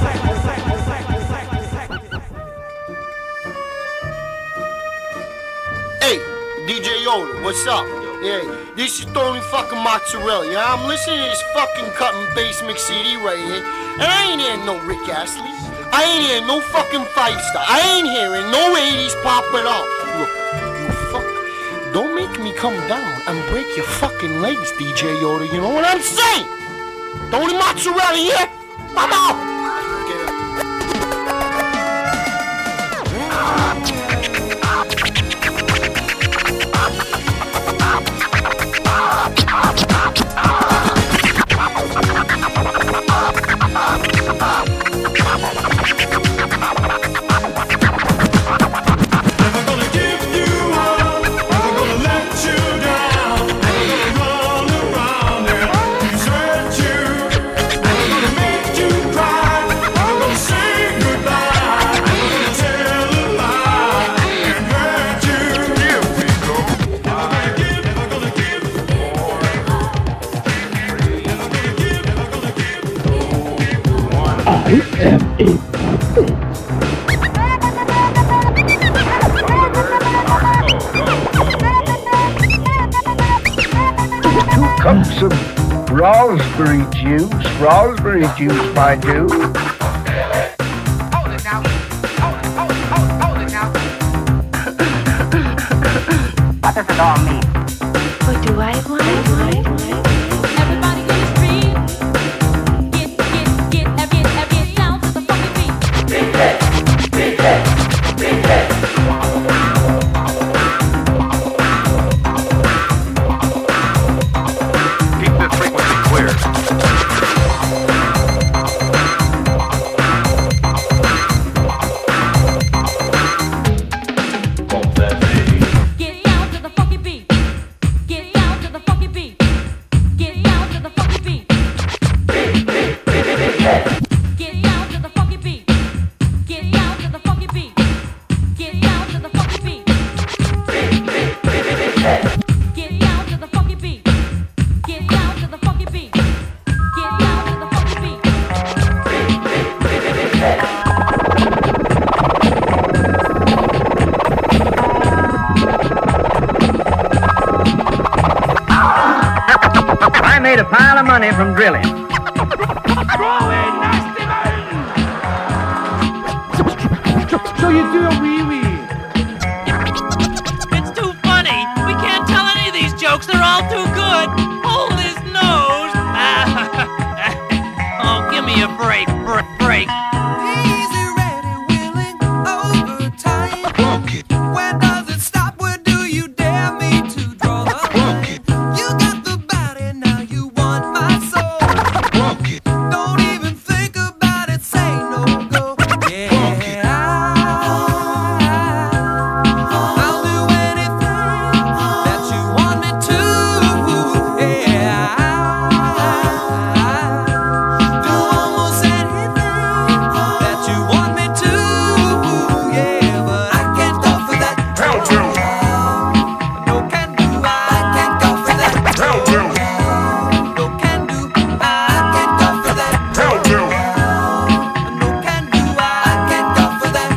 Hey, DJ Yoda, what's up? Yeah, this is Tony fucking Mozzarella. Yeah, I'm listening to this fucking cut and bass mix CD right here, and I ain't hearing no Rick Astley. I ain't hearing no fucking 5-star. I ain't hearing no 80s pop at all. Look, you fuck, don't make me come down and break your fucking legs, DJ Yoda. You know what I'm saying? Tony Mozzarella here. I'm out. Cups of raspberry juice, my dude. Hold it now. Hold it now. What does it all mean? What do I want? Everybody in the street. Get down to the fucking beat. Beat that. Beat that. Beat that. Get down to the funky beat. Get down to the funky beat. brilliant. So you do a wee-wee. It's too funny. We can't tell any of these jokes. They're all too good. Hold his nose. Oh, give me a break. Break. Where does it stop? Where do you dare me to draw the line? You got the body, now you want my soul. Don't even think about it, say no go. Yeah, I'll do anything that you want me to. Yeah, do almost anything that you want me to. Yeah, but I can't go for that. No can do, I can't go for that. No can do, I can't go for that. No can do, I can't go for that.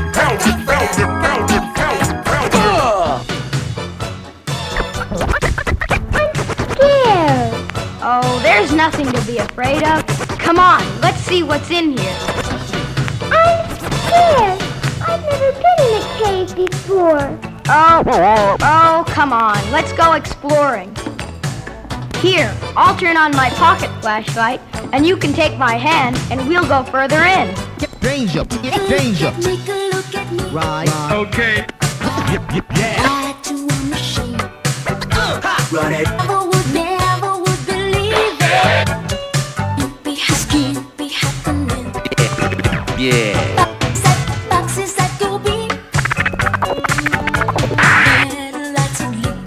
Scared. Oh, there's nothing to be afraid of. Come on, let's see what's in here. I'm scared. I've never been in a cave before. Oh, come on. Let's go exploring. Here, I'll turn on my pocket flashlight, and you can take my hand, and we'll go further in. Danger. Danger. Take a look at me. Right. Okay. I do a machine. Run it. Never would believe it. You'd be happening. Yeah. Boxes that go beep. Headlights on you.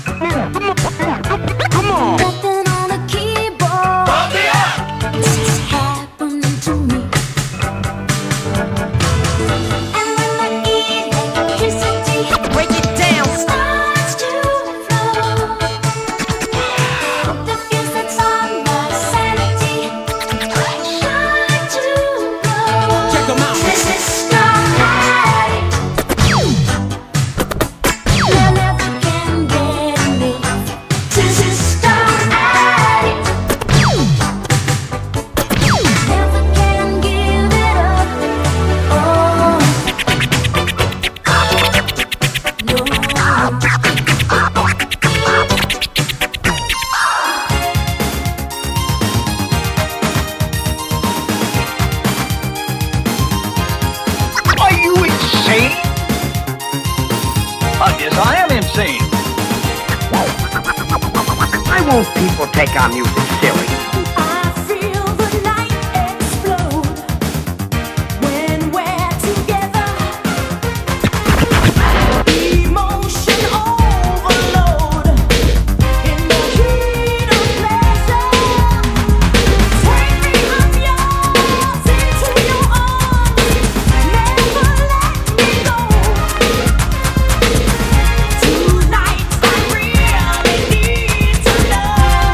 Come on. Nothing on a keyboard. This is happening to me. And when the electricity Break it down. starts to flow, the fuse that's on my sanity start to glow. Check 'em out. This is starlight. I never can get enough. This is starlight. Never can give it up. Oh. Are you insane? I guess I am insane. Why won't people take our music serious? I feel the night explode when we're together. Emotion overload in the heat of pleasure. Take me up yours into your arms. Never let me go. Tonight I really need to know.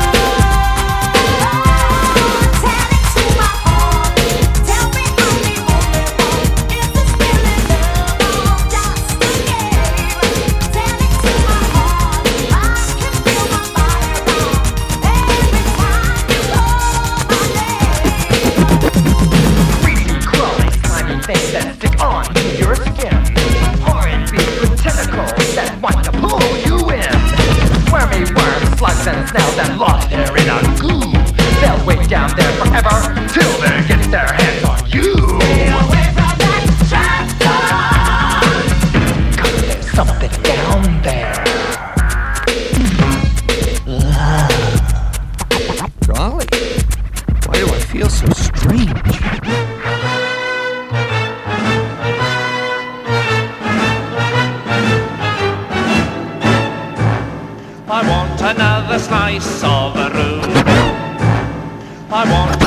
Tell it to my heart. Tell me I'm the only one. Is this really love or just a game? Tell it to my heart. I can feel my body rock every time you call my name. Creepy, crawling, climbing things that stick on your skin. Horrid beasts with tentacles that want to pull you in. Wormy worms, slugs and snails and lost there in a goo. They'll wait down there forever till they get their hands on you. Stay away from that trapdoor. 'Cause there's something down there. Golly. Why do I feel so strange? I want another slice of a room. I want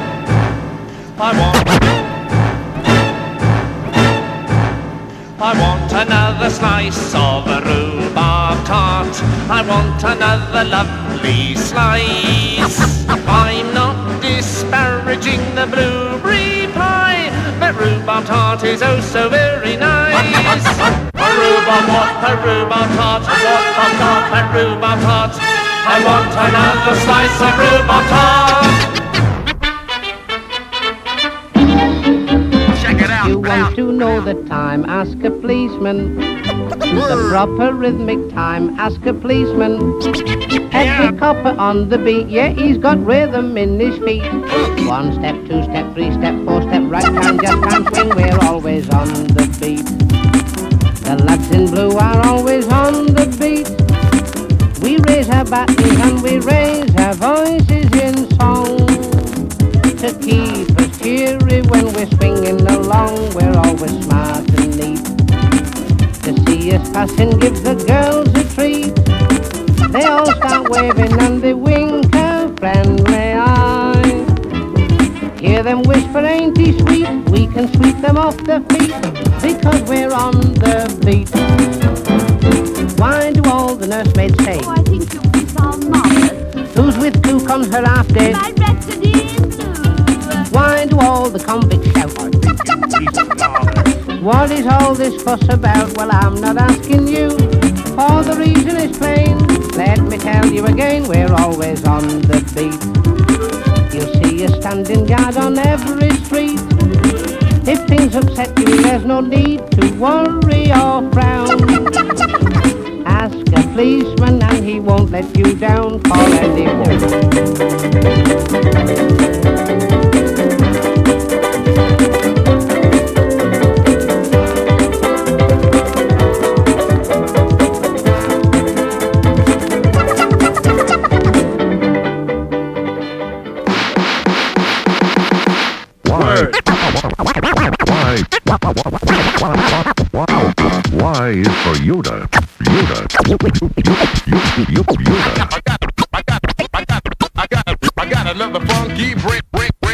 another slice of a rhubarb tart. I want another lovely slice. I'm not disparaging the blueberry pie, but rhubarb tart is oh so very nice. A rhubarb tart, what a rhubarb tart. I want another slice of rhubarb tart. Want to know the time? Ask a policeman. The proper rhythmic time? Ask a policeman. Every copper on the beat, yeah, he's got rhythm in his feet. 1 step, 2 step, 3 step, 4 step, right time, just time swing, we're always on the beat. The lads in blue are always on the beat. We raise our buttons and we raise our voices in song to keep us cheery when we're swinging along. We're always smart and neat. To see us passing gives the girls a treat. They all start waving and they wink a friendly eye. Hear them whisper, ain't he sweet? We can sweep them off their feet because we're on the beat. Why do all the nursemaids say? Oh, I think you'll be so marvelous. Who's with Cook on her half day? My Rhapsody in Blue. Why do all the convicts shout? What is all this fuss about? Well, I'm not asking you, for the reason is plain. Let me tell you again, we're always on the beat. You'll see us standing guard on every street. If things upset you, there's no need to worry or frown. Ask a policeman and he won't let you down for anyone. Y is for Yoda. Yoda. I got another funky break.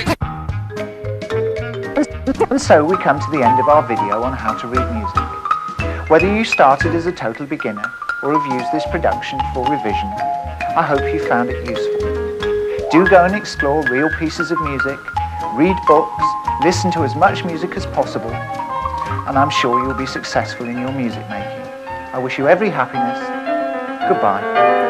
And so we come to the end of our video on how to read music. Whether you started as a total beginner or have used this production for revision, I hope you found it useful. Do go and explore real pieces of music, read books, listen to as much music as possible, and I'm sure you'll be successful in your music making. I wish you every happiness. Goodbye.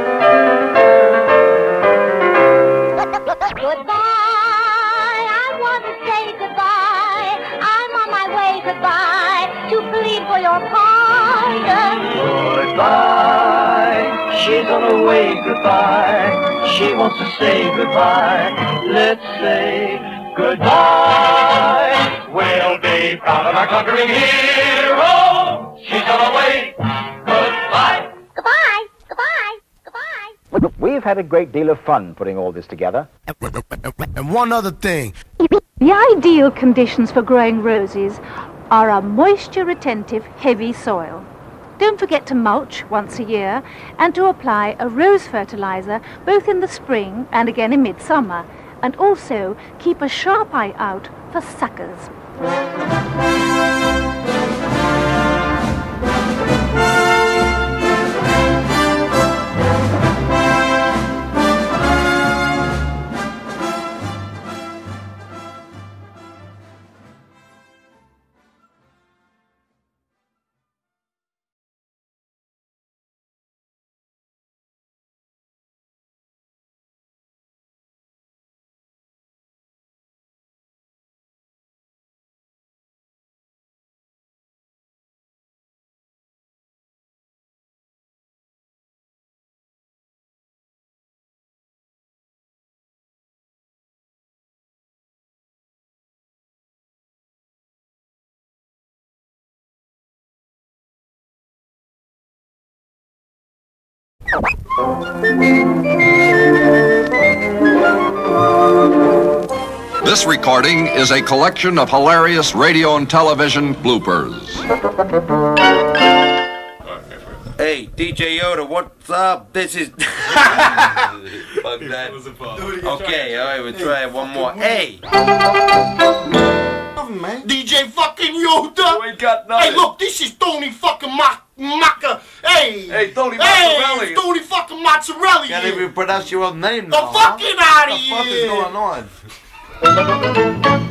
Goodbye, I want to say goodbye. I'm on my way, goodbye, to plead for your pardon. Goodbye, she's on her way, goodbye. She wants to say goodbye. Let's say goodbye. We'll be proud of our conquering hero. She's on her way. Goodbye. Goodbye, goodbye, goodbye. We've had a great deal of fun putting all this together. And one other thing. The ideal conditions for growing roses are a moisture-retentive, heavy soil. Don't forget to mulch once a year and to apply a rose fertilizer both in the spring and again in midsummer. And also keep a sharp eye out for suckers. This recording is a collection of hilarious radio and television bloopers. Hey, DJ Yoda, what's up? This is... Fuck that. Okay, alright, we'll try it one more. Hey! DJ fucking Yoda! We ain't got nothing. Hey, look, this is Tony fucking Macca. Hey! Tony Hey, Mozzarella. it's Tony fucking Mozzarella Can't here. even pronounce your own name The now. fucking out of What the fuck here. is going on?